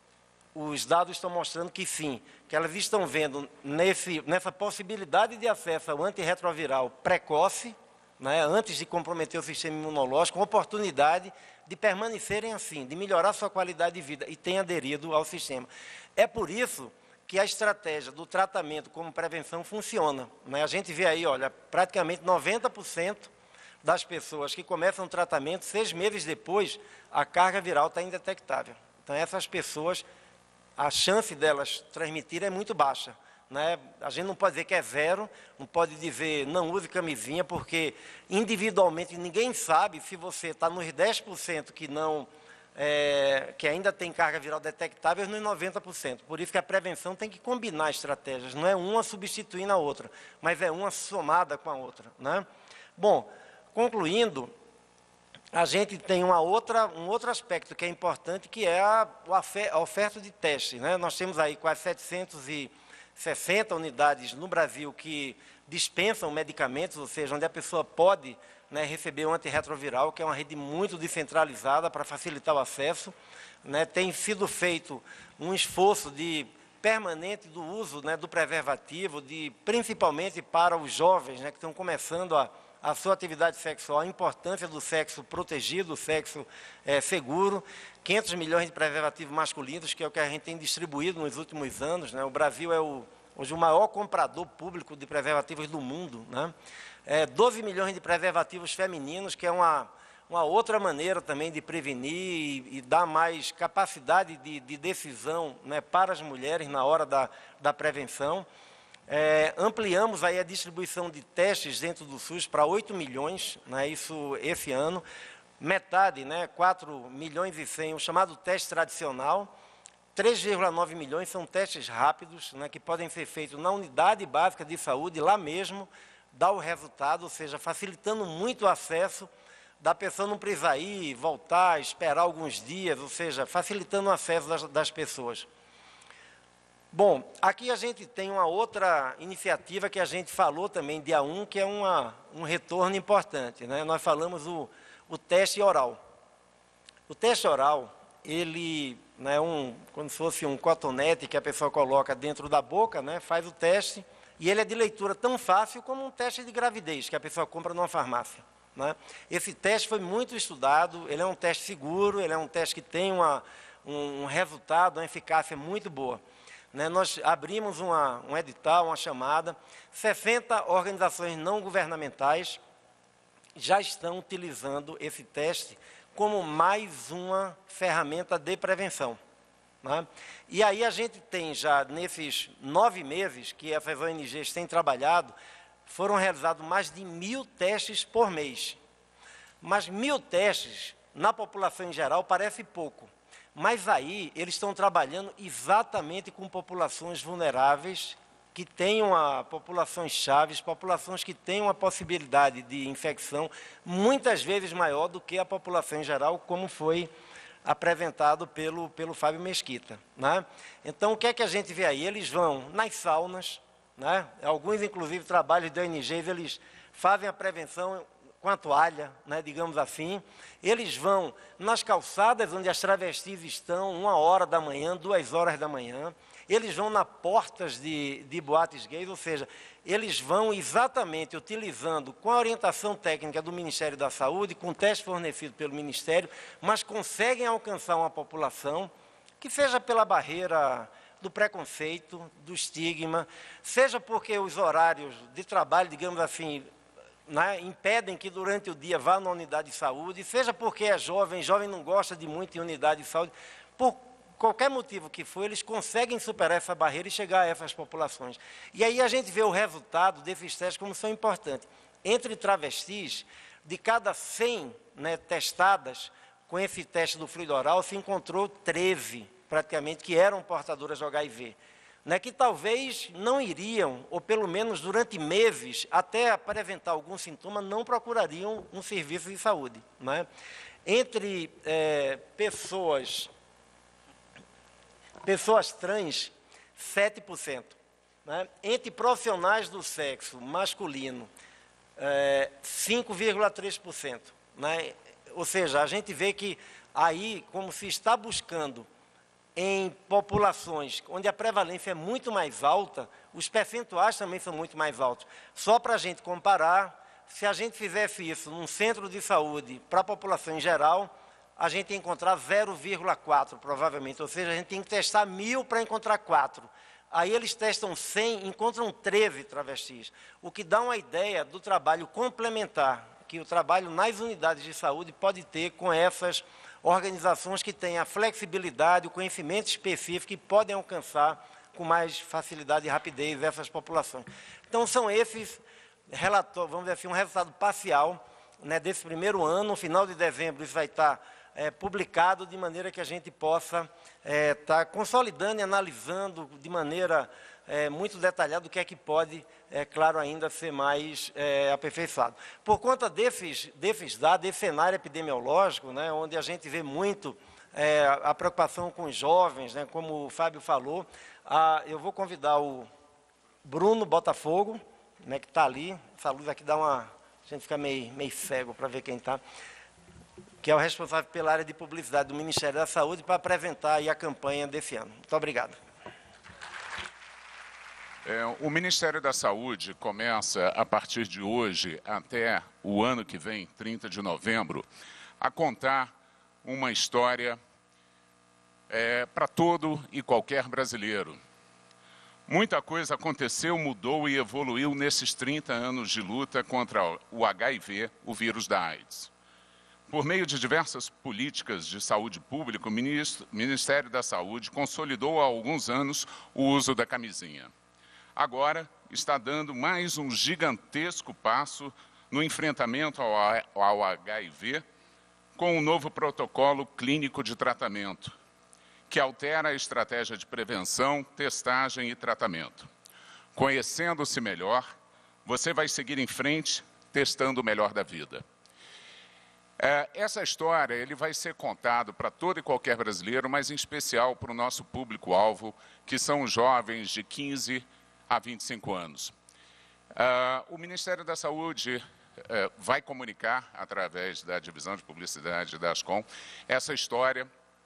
Os dados estão mostrando que sim, que elas estão vendo nesse, nessa possibilidade de acesso ao antirretroviral precoce, né, antes de comprometer o sistema imunológico, uma oportunidade de permanecerem assim, de melhorar sua qualidade de vida, e têm aderido ao sistema. É por isso que a estratégia do tratamento como prevenção funciona, né? A gente vê aí, olha, praticamente noventa por cento das pessoas que começam o tratamento, seis meses depois, a carga viral está indetectável. Então, essas pessoas, a chance delas transmitirem é muito baixa, né? A gente não pode dizer que é zero, não pode dizer não use camisinha, porque individualmente ninguém sabe se você está nos dez por cento que não... É, que ainda tem carga viral detectável nos noventa por cento. Por isso que a prevenção tem que combinar estratégias, não é uma substituindo a outra, mas é uma somada com a outra, né? Bom, concluindo, a gente tem uma outra, um outro aspecto que é importante, que é a, a oferta de testes, né? Nós temos aí quase setecentas e sessenta unidades no Brasil que dispensam medicamentos, ou seja, onde a pessoa pode, né, receber um antirretroviral, que é uma rede muito descentralizada para facilitar o acesso, né? Tem sido feito um esforço de permanente do uso, né, do preservativo, de, principalmente para os jovens, né, que estão começando a, a sua atividade sexual, a importância do sexo protegido, do sexo é, seguro, quinhentos milhões de preservativos masculinos, que é o que a gente tem distribuído nos últimos anos, né? O Brasil é o, hoje o maior comprador público de preservativos do mundo, né? É, doze milhões de preservativos femininos, que é uma, uma outra maneira também de prevenir e, e dar mais capacidade de, de decisão, né, para as mulheres na hora da, da prevenção. É, ampliamos aí a distribuição de testes dentro do SUS para oito milhões, né, isso esse ano. Metade, né, quatro milhões e cem, o chamado teste tradicional. três vírgula nove milhões são testes rápidos, né, que podem ser feitos na unidade básica de saúde, lá mesmo, dá o resultado, ou seja, facilitando muito o acesso, da pessoa não precisar ir, voltar, esperar alguns dias, ou seja, facilitando o acesso das, das pessoas. Bom, aqui a gente tem uma outra iniciativa que a gente falou também, dia um, que é uma, um retorno importante, né? Nós falamos o, o teste oral. O teste oral, ele, né, um, como se fosse um cotonete que a pessoa coloca dentro da boca, né, faz o teste, e ele é de leitura tão fácil como um teste de gravidez que a pessoa compra numa farmácia, né? Esse teste foi muito estudado, ele é um teste seguro, ele é um teste que tem uma, um, um resultado, uma eficácia muito boa. Né? Nós abrimos uma, um edital, uma chamada, sessenta organizações não governamentais já estão utilizando esse teste como mais uma ferramenta de prevenção. Né? E aí a gente tem já, nesses nove meses que essas O N Gs têm trabalhado, foram realizados mais de mil testes por mês. Mas mil testes, na população em geral, parece pouco. Mas aí eles estão trabalhando exatamente com populações vulneráveis, que tenham a populações chaves, populações que têm uma possibilidade de infecção muitas vezes maior do que a população em geral, como foi apresentado pelo, pelo Fábio Mesquita. Né? Então, o que é que a gente vê aí? Eles vão nas saunas, né? Alguns, inclusive, trabalhos de O N Gs, eles fazem a prevenção com a toalha, né, digamos assim. Eles vão nas calçadas onde as travestis estão, uma hora da manhã, duas horas da manhã. Eles vão nas portas de, de boates gays, ou seja, eles vão exatamente utilizando, com a orientação técnica do Ministério da Saúde, com o teste fornecido pelo Ministério, mas conseguem alcançar uma população que seja pela barreira do preconceito, do estigma, seja porque os horários de trabalho, digamos assim, né, impedem que durante o dia vá na unidade de saúde, seja porque é jovem, jovem não gosta de muito em unidade de saúde, por qualquer motivo que for, eles conseguem superar essa barreira e chegar a essas populações. E aí a gente vê o resultado desses testes como são importantes. Entre travestis, de cada cem, né, testadas com esse teste do fluido oral, se encontrou treze, praticamente, que eram portadoras de H I V. Né, que talvez não iriam, ou pelo menos durante meses, até apresentar algum sintoma, não procurariam um serviço de saúde. Né? Entre é, pessoas... Pessoas trans, sete por cento. Né? Entre profissionais do sexo masculino, é, cinco vírgula três por cento. Né? Ou seja, a gente vê que aí, como se está buscando em populações onde a prevalência é muito mais alta, os percentuais também são muito mais altos. Só para a gente comparar, se a gente fizesse isso num centro de saúde para a população em geral, a gente ia encontrar zero vírgula quatro, provavelmente. Ou seja, a gente tem que testar mil para encontrar quatro. Aí eles testam cem, encontram treze travestis. O que dá uma ideia do trabalho complementar que o trabalho nas unidades de saúde pode ter com essas organizações que têm a flexibilidade, o conhecimento específico e podem alcançar com mais facilidade e rapidez essas populações. Então, são esses relatórios, vamos dizer assim, um resultado parcial, né, desse primeiro ano. No final de dezembro, isso vai estar é, publicado de maneira que a gente possa é, estar consolidando e analisando de maneira é, muito detalhada o que é que pode, é claro, ainda ser mais é, aperfeiçoado. Por conta desses, desses dados, desse cenário epidemiológico, né, onde a gente vê muito é, a preocupação com os jovens, né, como o Fábio falou, a, eu vou convidar o Bruno Botafogo, né, que está ali. Essa luz aqui dá uma... A gente fica meio, meio cego para ver quem está, que é o responsável pela área de publicidade do Ministério da Saúde, para apresentar aí a campanha desse ano. Muito obrigado. É, o Ministério da Saúde começa, a partir de hoje, até o ano que vem, trinta de novembro, a contar uma história é, para todo e qualquer brasileiro. Muita coisa aconteceu, mudou e evoluiu nesses trinta anos de luta contra o H I V, o vírus da AIDS. Por meio de diversas políticas de saúde pública, o Ministério da Saúde consolidou há alguns anos o uso da camisinha. Agora está dando mais um gigantesco passo no enfrentamento ao, ao H I V com um novo protocolo clínico de tratamento, que altera a estratégia de prevenção, testagem e tratamento. Conhecendo-se melhor, você vai seguir em frente, testando o melhor da vida. É, essa história ele vai ser contado para todo e qualquer brasileiro, mas em especial para o nosso público-alvo, que são os jovens de quinze a vinte e cinco anos. Uh, o Ministério da Saúde uh, vai comunicar, através da Divisão de Publicidade da Ascom, essa história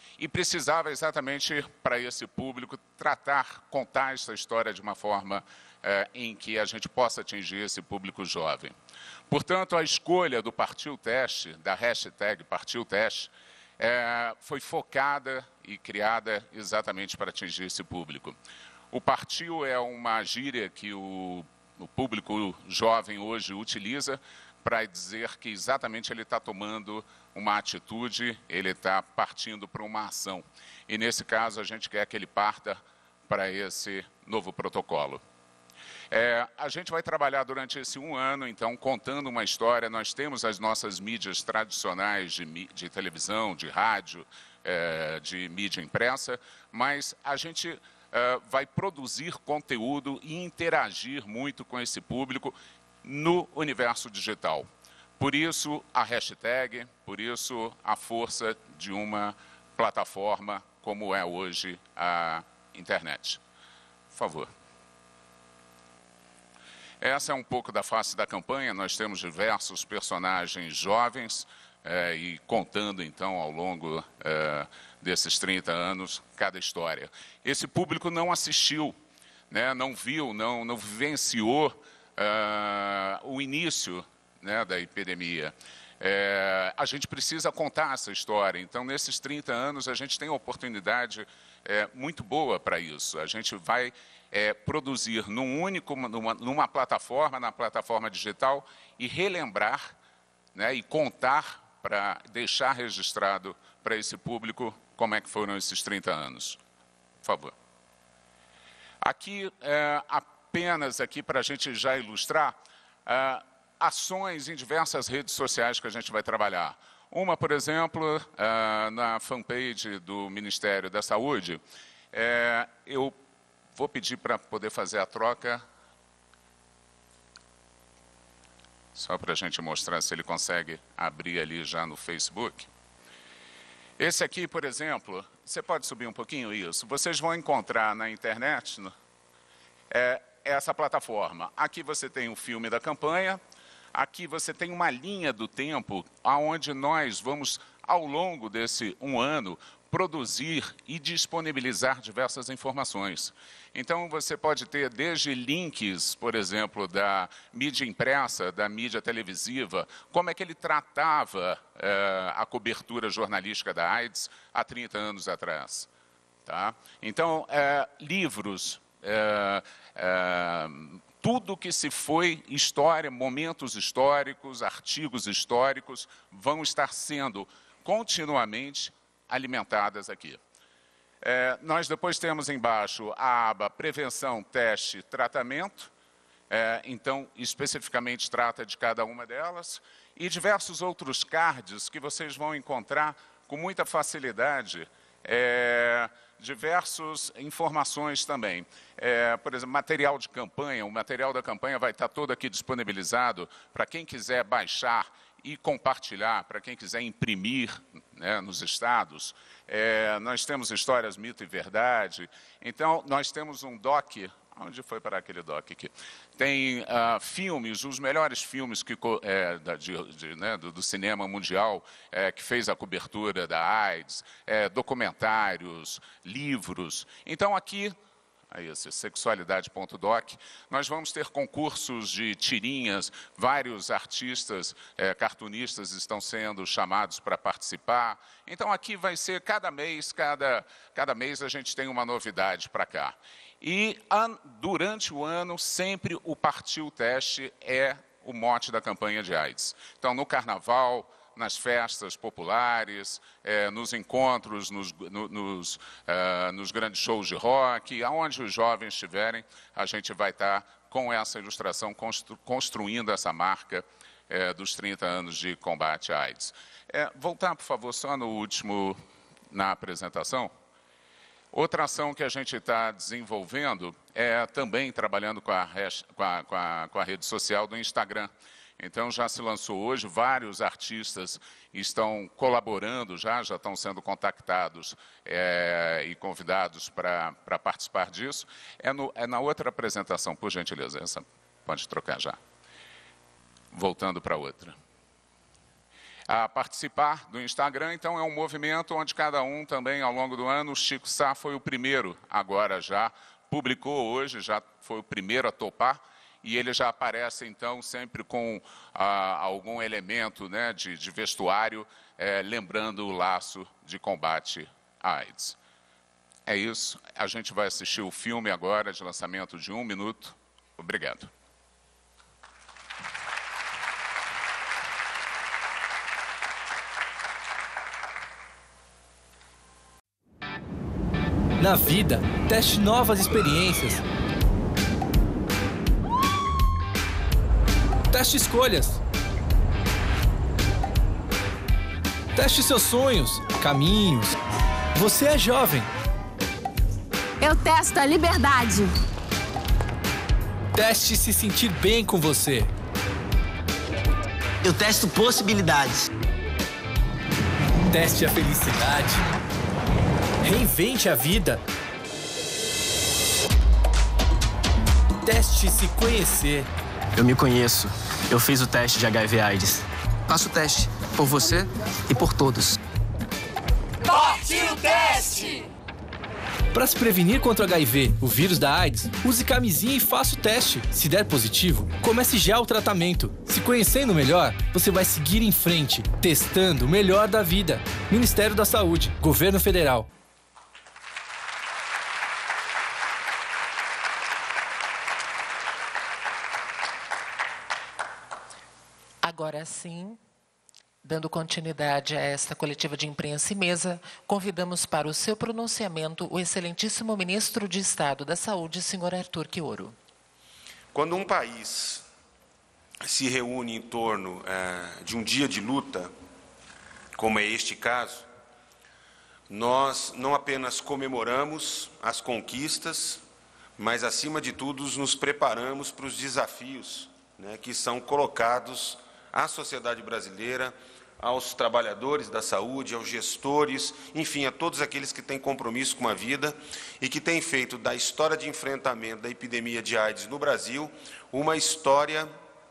e precisava exatamente para esse público tratar, contar essa história de uma forma eh, em que a gente possa atingir esse público jovem. Portanto, a escolha do Partiu Teste, da hashtag Partiu Teste, eh, foi focada e criada exatamente para atingir esse público. O partiu é uma gíria que o, o público jovem hoje utiliza para dizer que exatamente ele está tomando uma atitude, ele está partindo para uma ação. E, nesse caso, a gente quer que ele parta para esse novo protocolo. É, a gente vai trabalhar durante esse um ano, então, contando uma história. Nós temos as nossas mídias tradicionais de, de televisão, de rádio, é, de mídia impressa, mas a gente é, vai produzir conteúdo e interagir muito com esse público no universo digital. Por isso, a hashtag, por isso, a força de uma plataforma como é hoje a internet. Por favor. Essa é um pouco da face da campanha. Nós temos diversos personagens jovens eh, e contando, então, ao longo eh, desses trinta anos, cada história. Esse público não assistiu, né, não viu, não, não vivenciou uh, o início, né, da epidemia. É, a gente precisa contar essa história. Então, nesses trinta anos, a gente tem uma oportunidade é, muito boa para isso. A gente vai é, produzir num único, numa, numa plataforma, na plataforma digital, e relembrar, né, e contar para deixar registrado para esse público como é que foram esses trinta anos. Por favor. Aqui, é, apenas aqui para a gente já ilustrar, é, ações em diversas redes sociais que a gente vai trabalhar. Uma, por exemplo, é, na fanpage do Ministério da Saúde, é, eu vou pedir para poder fazer a troca, só para a gente mostrar se ele consegue abrir ali já no Facebook. Esse aqui, por exemplo, você pode subir um pouquinho isso, vocês vão encontrar na internet é, essa plataforma. Aqui você tem o filme da campanha, aqui você tem uma linha do tempo onde nós vamos, ao longo desse um ano, produzir e disponibilizar diversas informações. Então, você pode ter desde links, por exemplo, da mídia impressa, da mídia televisiva, como é que ele tratava eh, a cobertura jornalística da AIDS há trinta anos atrás. Tá? Então, eh, livros, eh, eh, tudo que se foi história, momentos históricos, artigos históricos, vão estar sendo continuamente alimentadas aqui. É, nós depois temos embaixo a aba Prevenção, Teste, Tratamento. É, então, especificamente trata de cada uma delas. E diversos outros cards que vocês vão encontrar com muita facilidade. É, diversas informações também. É, por exemplo, material de campanha. O material da campanha vai estar todo aqui disponibilizado para quem quiser baixar e compartilhar, para quem quiser imprimir, né, nos estados. É, nós temos histórias, mito e verdade. Então, nós temos um doc. Onde foi para aquele doc aqui? Tem uh, filmes, os melhores filmes que, é, da, de, de, né, do, do cinema mundial, é, que fez a cobertura da AIDS, é, documentários, livros. Então, aqui, aí, esse sexualidade ponto doc, nós vamos ter concursos de tirinhas, vários artistas, é, cartunistas estão sendo chamados para participar. Então, aqui vai ser cada mês, cada, cada mês a gente tem uma novidade para cá. E an, durante o ano, sempre o Partiu Teste é o mote da campanha de AIDS. Então, no Carnaval, nas festas populares, é, nos encontros, nos, no, nos, uh, nos grandes shows de rock, aonde os jovens estiverem, a gente vai estar com essa ilustração, constru, construindo essa marca é, dos trinta anos de combate à AIDS. É, voltar, por favor, só no último, na apresentação. Outra ação que a gente está desenvolvendo é também trabalhando com a, com, a, com, a, com a rede social do Instagram. Então, já se lançou hoje, vários artistas estão colaborando, já, já estão sendo contactados é, e convidados para participar disso. É, no, é na outra apresentação, por gentileza, essa pode trocar já. Voltando para outra. a participar do Instagram. Então, é um movimento onde cada um também, ao longo do ano, o Chico Sá foi o primeiro, agora já publicou hoje, já foi o primeiro a topar, e ele já aparece, então, sempre com ah, algum elemento, né, de, de vestuário, eh, lembrando o laço de combate à AIDS. É isso. A gente vai assistir o filme agora, de lançamento de um minuto. Obrigado. Na vida, teste novas experiências. Teste escolhas. Teste seus sonhos, caminhos. Você é jovem. Eu testo a liberdade. Teste se sentir bem com você. Eu testo possibilidades. Teste a felicidade. Reinvente a vida. Teste se conhecer. Eu me conheço. Eu fiz o teste de H I V AIDS. Faço o teste. Por você e por todos. Partiu o teste! Para se prevenir contra o H I V, o vírus da AIDS, use camisinha e faça o teste. Se der positivo, comece já o tratamento. Se conhecendo melhor, você vai seguir em frente, testando o melhor da vida. Ministério da Saúde, Governo Federal. Agora sim, dando continuidade a esta coletiva de imprensa e mesa, convidamos para o seu pronunciamento o excelentíssimo ministro de Estado da Saúde, senhor Arthur Quioro. Quando um país se reúne em torno eh, de um dia de luta, como é este caso, nós não apenas comemoramos as conquistas, mas, acima de tudo, nos preparamos para os desafios, né, que são colocados à sociedade brasileira, aos trabalhadores da saúde, aos gestores, enfim, a todos aqueles que têm compromisso com a vida e que têm feito da história de enfrentamento da epidemia de AIDS no Brasil uma história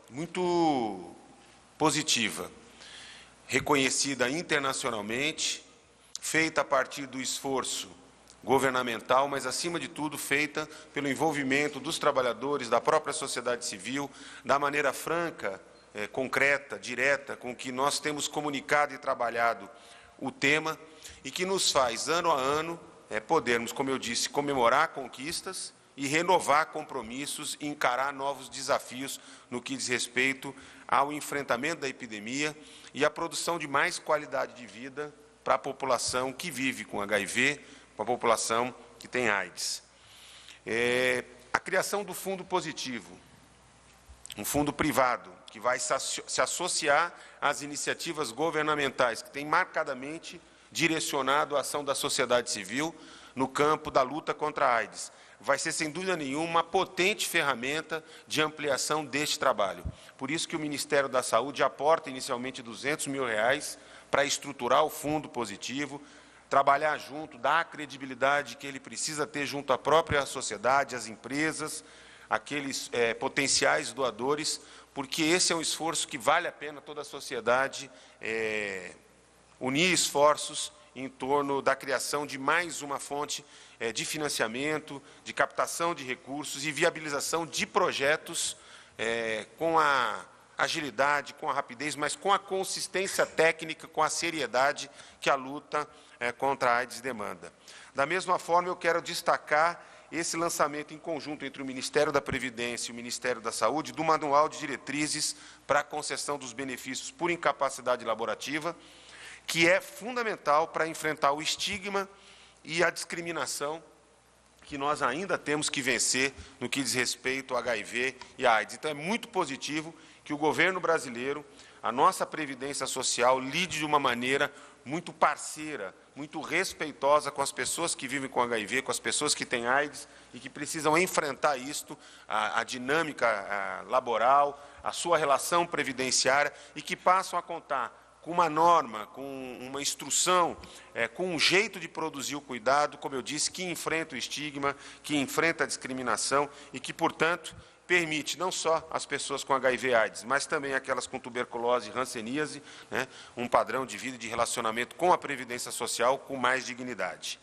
muito positiva, reconhecida internacionalmente, feita a partir do esforço governamental, mas, acima de tudo, feita pelo envolvimento dos trabalhadores, da própria sociedade civil, da maneira franca, É, concreta, direta, com que nós temos comunicado e trabalhado o tema e que nos faz, ano a ano, é, podermos, como eu disse, comemorar conquistas e renovar compromissos e encarar novos desafios no que diz respeito ao enfrentamento da epidemia e à produção de mais qualidade de vida para a população que vive com H I V, para a população que tem AIDS. É, a criação do Fundo Positivo, um fundo privado, que vai se associar às iniciativas governamentais, que tem marcadamente direcionado a ação da sociedade civil no campo da luta contra a AIDS. Vai ser, sem dúvida nenhuma, uma potente ferramenta de ampliação deste trabalho. Por isso que o Ministério da Saúde aporta inicialmente duzentos mil reais para estruturar o Fundo Positivo, trabalhar junto, dar a credibilidade que ele precisa ter junto à própria sociedade, às empresas, aqueles é, potenciais doadores, porque esse é um esforço que vale a pena toda a sociedade é, unir esforços em torno da criação de mais uma fonte é, de financiamento, de captação de recursos e viabilização de projetos é, com a agilidade, com a rapidez, mas com a consistência técnica, com a seriedade que a luta é, contra a AIDS demanda. Da mesma forma, eu quero destacar esse lançamento em conjunto entre o Ministério da Previdência e o Ministério da Saúde do Manual de Diretrizes para a concessão dos benefícios por incapacidade laborativa, que é fundamental para enfrentar o estigma e a discriminação que nós ainda temos que vencer no que diz respeito ao H I V e à AIDS. Então, é muito positivo que o governo brasileiro, a nossa Previdência Social, lide de uma maneira muito parceira, muito respeitosa com as pessoas que vivem com H I V, com as pessoas que têm AIDS e que precisam enfrentar isto, a, a dinâmica a, laboral, a sua relação previdenciária e que passam a contar com uma norma, com uma instrução, é, com um jeito de produzir o cuidado, como eu disse, que enfrenta o estigma, que enfrenta a discriminação e que, portanto, permite não só as pessoas com H I V AIDS, mas também aquelas com tuberculose e hanseníase, né, um padrão de vida e de relacionamento com a Previdência Social com mais dignidade.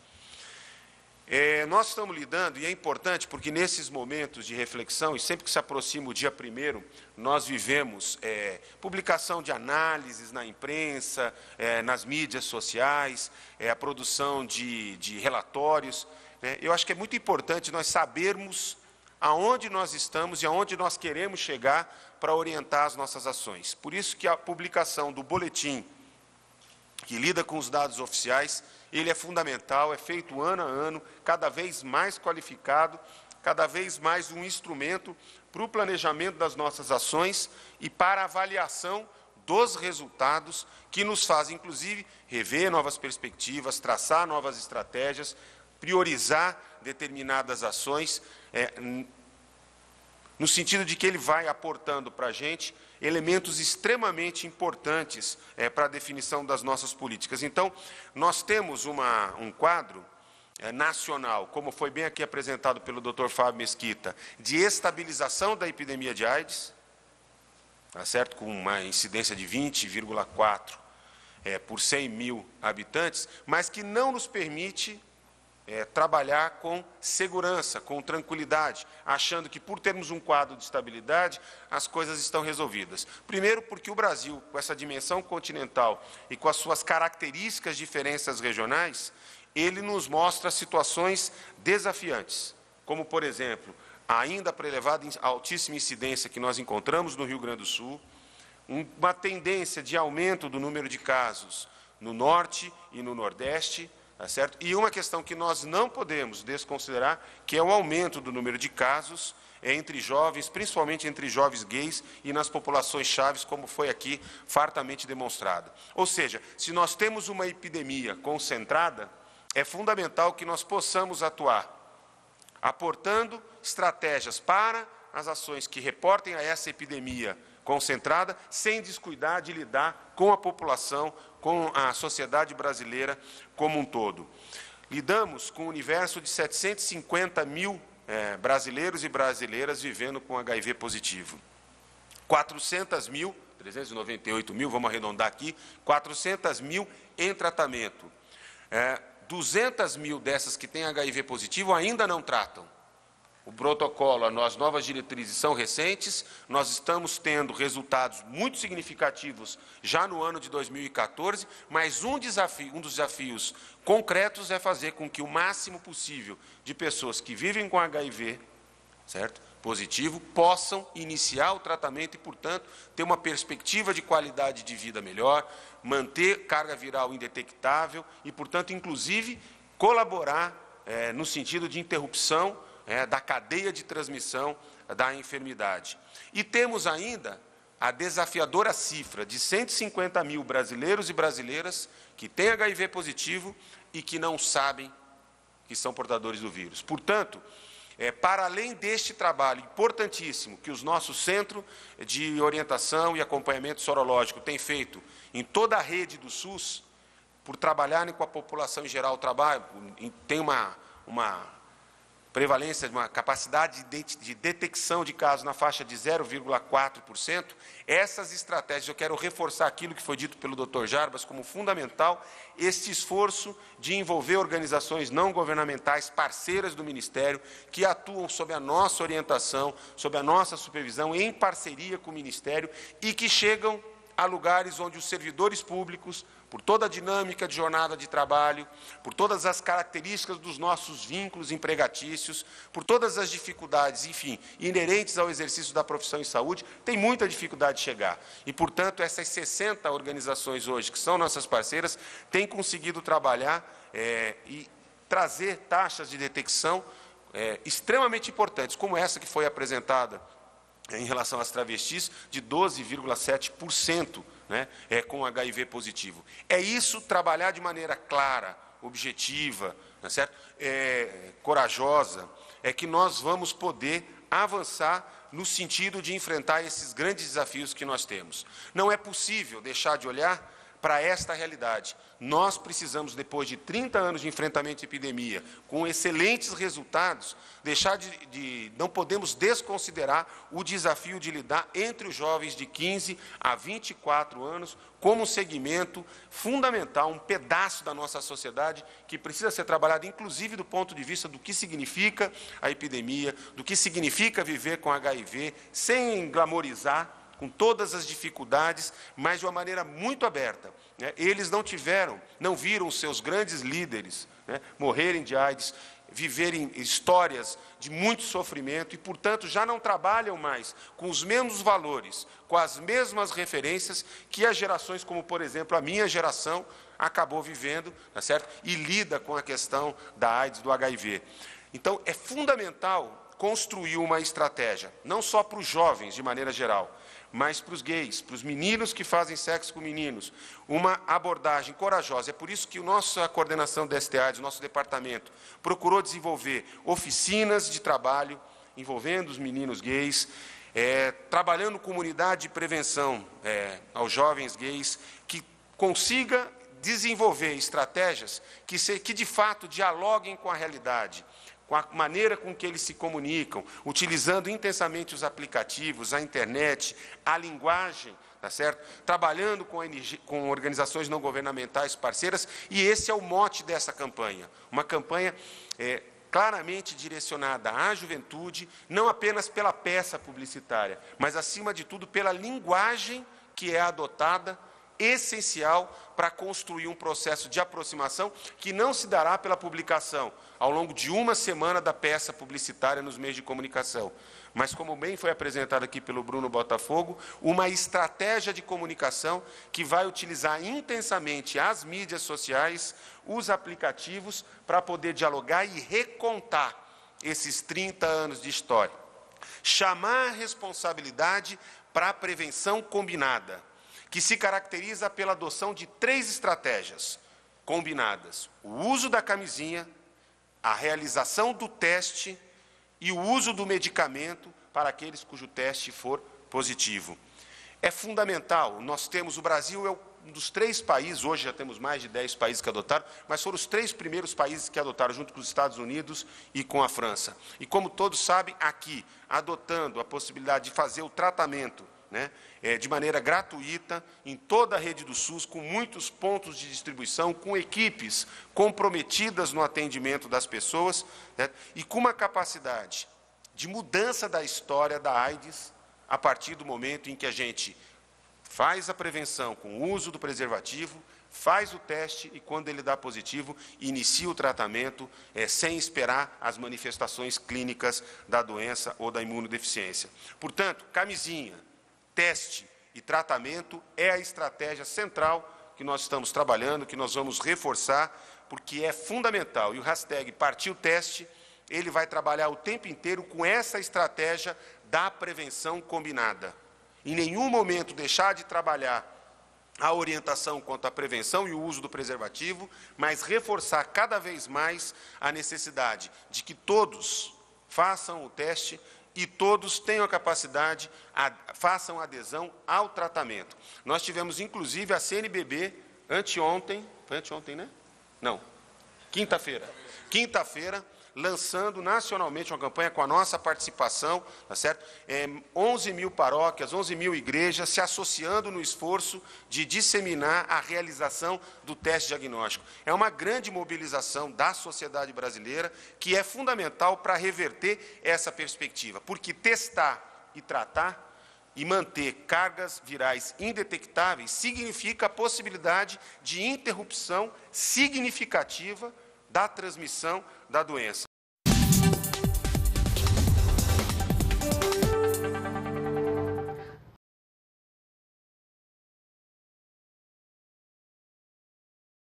É, nós estamos lidando, e é importante, porque nesses momentos de reflexão, e sempre que se aproxima o dia primeiro, nós vivemos é, publicação de análises na imprensa, é, nas mídias sociais, é, a produção de, de relatórios. Né? Eu acho que é muito importante nós sabermos aonde nós estamos e aonde nós queremos chegar para orientar as nossas ações. Por isso que a publicação do boletim, que lida com os dados oficiais, ele é fundamental, é feito ano a ano, cada vez mais qualificado, cada vez mais um instrumento para o planejamento das nossas ações e para a avaliação dos resultados, que nos faz, inclusive, rever novas perspectivas, traçar novas estratégias, priorizar determinadas ações, é, no sentido de que ele vai aportando para a gente elementos extremamente importantes é, para a definição das nossas políticas. Então, nós temos uma, um quadro é, nacional, como foi bem aqui apresentado pelo doutor Fábio Mesquita, de estabilização da epidemia de AIDS, tá certo? Com uma incidência de vinte vírgula quatro é, por cem mil habitantes, mas que não nos permite É, trabalhar com segurança, com tranquilidade, achando que, por termos um quadro de estabilidade, as coisas estão resolvidas. Primeiro, porque o Brasil, com essa dimensão continental e com as suas características diferenças regionais, ele nos mostra situações desafiantes, como, por exemplo, a ainda para elevada altíssima incidência que nós encontramos no Rio Grande do Sul, uma tendência de aumento do número de casos no Norte e no Nordeste, tá certo? E uma questão que nós não podemos desconsiderar, que é o aumento do número de casos entre jovens, principalmente entre jovens gays e nas populações chaves, como foi aqui fartamente demonstrado. Ou seja, se nós temos uma epidemia concentrada, é fundamental que nós possamos atuar, aportando estratégias para as ações que reportem a essa epidemia concentrada, sem descuidar de lidar com a população, com a sociedade brasileira como um todo. Lidamos com um universo de setecentos e cinquenta mil é, brasileiros e brasileiras vivendo com H I V positivo. quatrocentos mil, trezentos e noventa e oito mil, vamos arredondar aqui, quatrocentos mil em tratamento. É, duzentos mil dessas que têm H I V positivo ainda não tratam. O protocolo, as novas diretrizes são recentes, nós estamos tendo resultados muito significativos já no ano de dois mil e quatorze, mas um, desafio, um dos desafios concretos é fazer com que o máximo possível de pessoas que vivem com H I V, certo, positivo, possam iniciar o tratamento e, portanto, ter uma perspectiva de qualidade de vida melhor, manter carga viral indetectável e, portanto, inclusive, colaborar é, no sentido de interrupção É, da cadeia de transmissão da enfermidade. E temos ainda a desafiadora cifra de cento e cinquenta mil brasileiros e brasileiras que têm H I V positivo e que não sabem que são portadores do vírus. Portanto, é, para além deste trabalho importantíssimo que os nossos centros de orientação e acompanhamento sorológico têm feito em toda a rede do SUS, por trabalharem com a população em geral, trabalho, tem uma... uma prevalência de uma capacidade de detecção de casos na faixa de zero vírgula quatro por cento, essas estratégias, eu quero reforçar aquilo que foi dito pelo doutor Jarbas como fundamental, este esforço de envolver organizações não governamentais, parceiras do Ministério, que atuam sob a nossa orientação, sob a nossa supervisão, em parceria com o Ministério, e que chegam a lugares onde os servidores públicos, por toda a dinâmica de jornada de trabalho, por todas as características dos nossos vínculos empregatícios, por todas as dificuldades, enfim, inerentes ao exercício da profissão em saúde, tem muita dificuldade de chegar. E, portanto, essas sessenta organizações hoje, que são nossas parceiras, têm conseguido trabalhar é, e trazer taxas de detecção é, extremamente importantes, como essa que foi apresentada em relação às travestis, de doze vírgula sete por cento, né, é, com H I V positivo. É isso, trabalhar de maneira clara, objetiva, não é certo? É, corajosa, é que nós vamos poder avançar no sentido de enfrentar esses grandes desafios que nós temos. Não é possível deixar de olhar para esta realidade. Nós precisamos, depois de trinta anos de enfrentamento à epidemia, com excelentes resultados, deixar de, de... não podemos desconsiderar o desafio de lidar entre os jovens de quinze a vinte e quatro anos, como um segmento fundamental, um pedaço da nossa sociedade, que precisa ser trabalhado, inclusive, do ponto de vista do que significa a epidemia, do que significa viver com H I V, sem glamorizar, com todas as dificuldades, mas de uma maneira muito aberta. Né? Eles não tiveram, não viram os seus grandes líderes, né, morrerem de AIDS, viverem histórias de muito sofrimento e, portanto, já não trabalham mais com os mesmos valores, com as mesmas referências que as gerações, como, por exemplo, a minha geração, acabou vivendo, tá certo? E lida com a questão da AIDS, do H I V. Então, é fundamental construir uma estratégia, não só para os jovens, de maneira geral, mas para os gays, para os meninos que fazem sexo com meninos, uma abordagem corajosa. É por isso que a nossa coordenação da S T AIDS, o nosso departamento, procurou desenvolver oficinas de trabalho envolvendo os meninos gays, é, trabalhando comunidade de prevenção é, aos jovens gays, que consiga desenvolver estratégias que, se, que, de fato, dialoguem com a realidade, com a maneira com que eles se comunicam, utilizando intensamente os aplicativos, a internet, a linguagem, tá certo? Trabalhando com, com organizações não governamentais parceiras, e esse é o mote dessa campanha. Uma campanha é, claramente direcionada à juventude, não apenas pela peça publicitária, mas, acima de tudo, pela linguagem que é adotada, essencial para construir um processo de aproximação que não se dará pela publicação ao longo de uma semana da peça publicitária nos meios de comunicação, mas, como bem foi apresentado aqui pelo Bruno Botafogo, uma estratégia de comunicação que vai utilizar intensamente as mídias sociais, os aplicativos, para poder dialogar e recontar esses trinta anos de história. Chamar a responsabilidade para a prevenção combinada, que se caracteriza pela adoção de três estratégias combinadas: o uso da camisinha, a realização do teste e o uso do medicamento para aqueles cujo teste for positivo. É fundamental, nós temos, o Brasil é um dos três países, hoje já temos mais de dez países que adotaram, mas foram os três primeiros países que adotaram, junto com os Estados Unidos e com a França. E, como todos sabem, aqui, adotando a possibilidade de fazer o tratamento, né, é, de maneira gratuita, em toda a rede do SUS, com muitos pontos de distribuição, com equipes comprometidas no atendimento das pessoas, né, e com uma capacidade de mudança da história da AIDS, a partir do momento em que a gente faz a prevenção com o uso do preservativo, faz o teste e, quando ele dá positivo, inicia o tratamento é, sem esperar as manifestações clínicas da doença ou da imunodeficiência. Portanto, camisinha, teste e tratamento é a estratégia central que nós estamos trabalhando, que nós vamos reforçar, porque é fundamental. E o hashtag Partiu Teste, ele vai trabalhar o tempo inteiro com essa estratégia da prevenção combinada. Em nenhum momento deixar de trabalhar a orientação quanto à prevenção e o uso do preservativo, mas reforçar cada vez mais a necessidade de que todos façam o teste e todos tenham a capacidade, a, façam adesão ao tratamento. Nós tivemos, inclusive, a C N B B, anteontem, foi anteontem, né? Não, quinta-feira. Quinta-feira, lançando nacionalmente uma campanha com a nossa participação, tá certo? É, onze mil paróquias, onze mil igrejas se associando no esforço de disseminar a realização do teste diagnóstico. É uma grande mobilização da sociedade brasileira que é fundamental para reverter essa perspectiva, porque testar e tratar e manter cargas virais indetectáveis significa a possibilidade de interrupção significativa da transmissão da doença.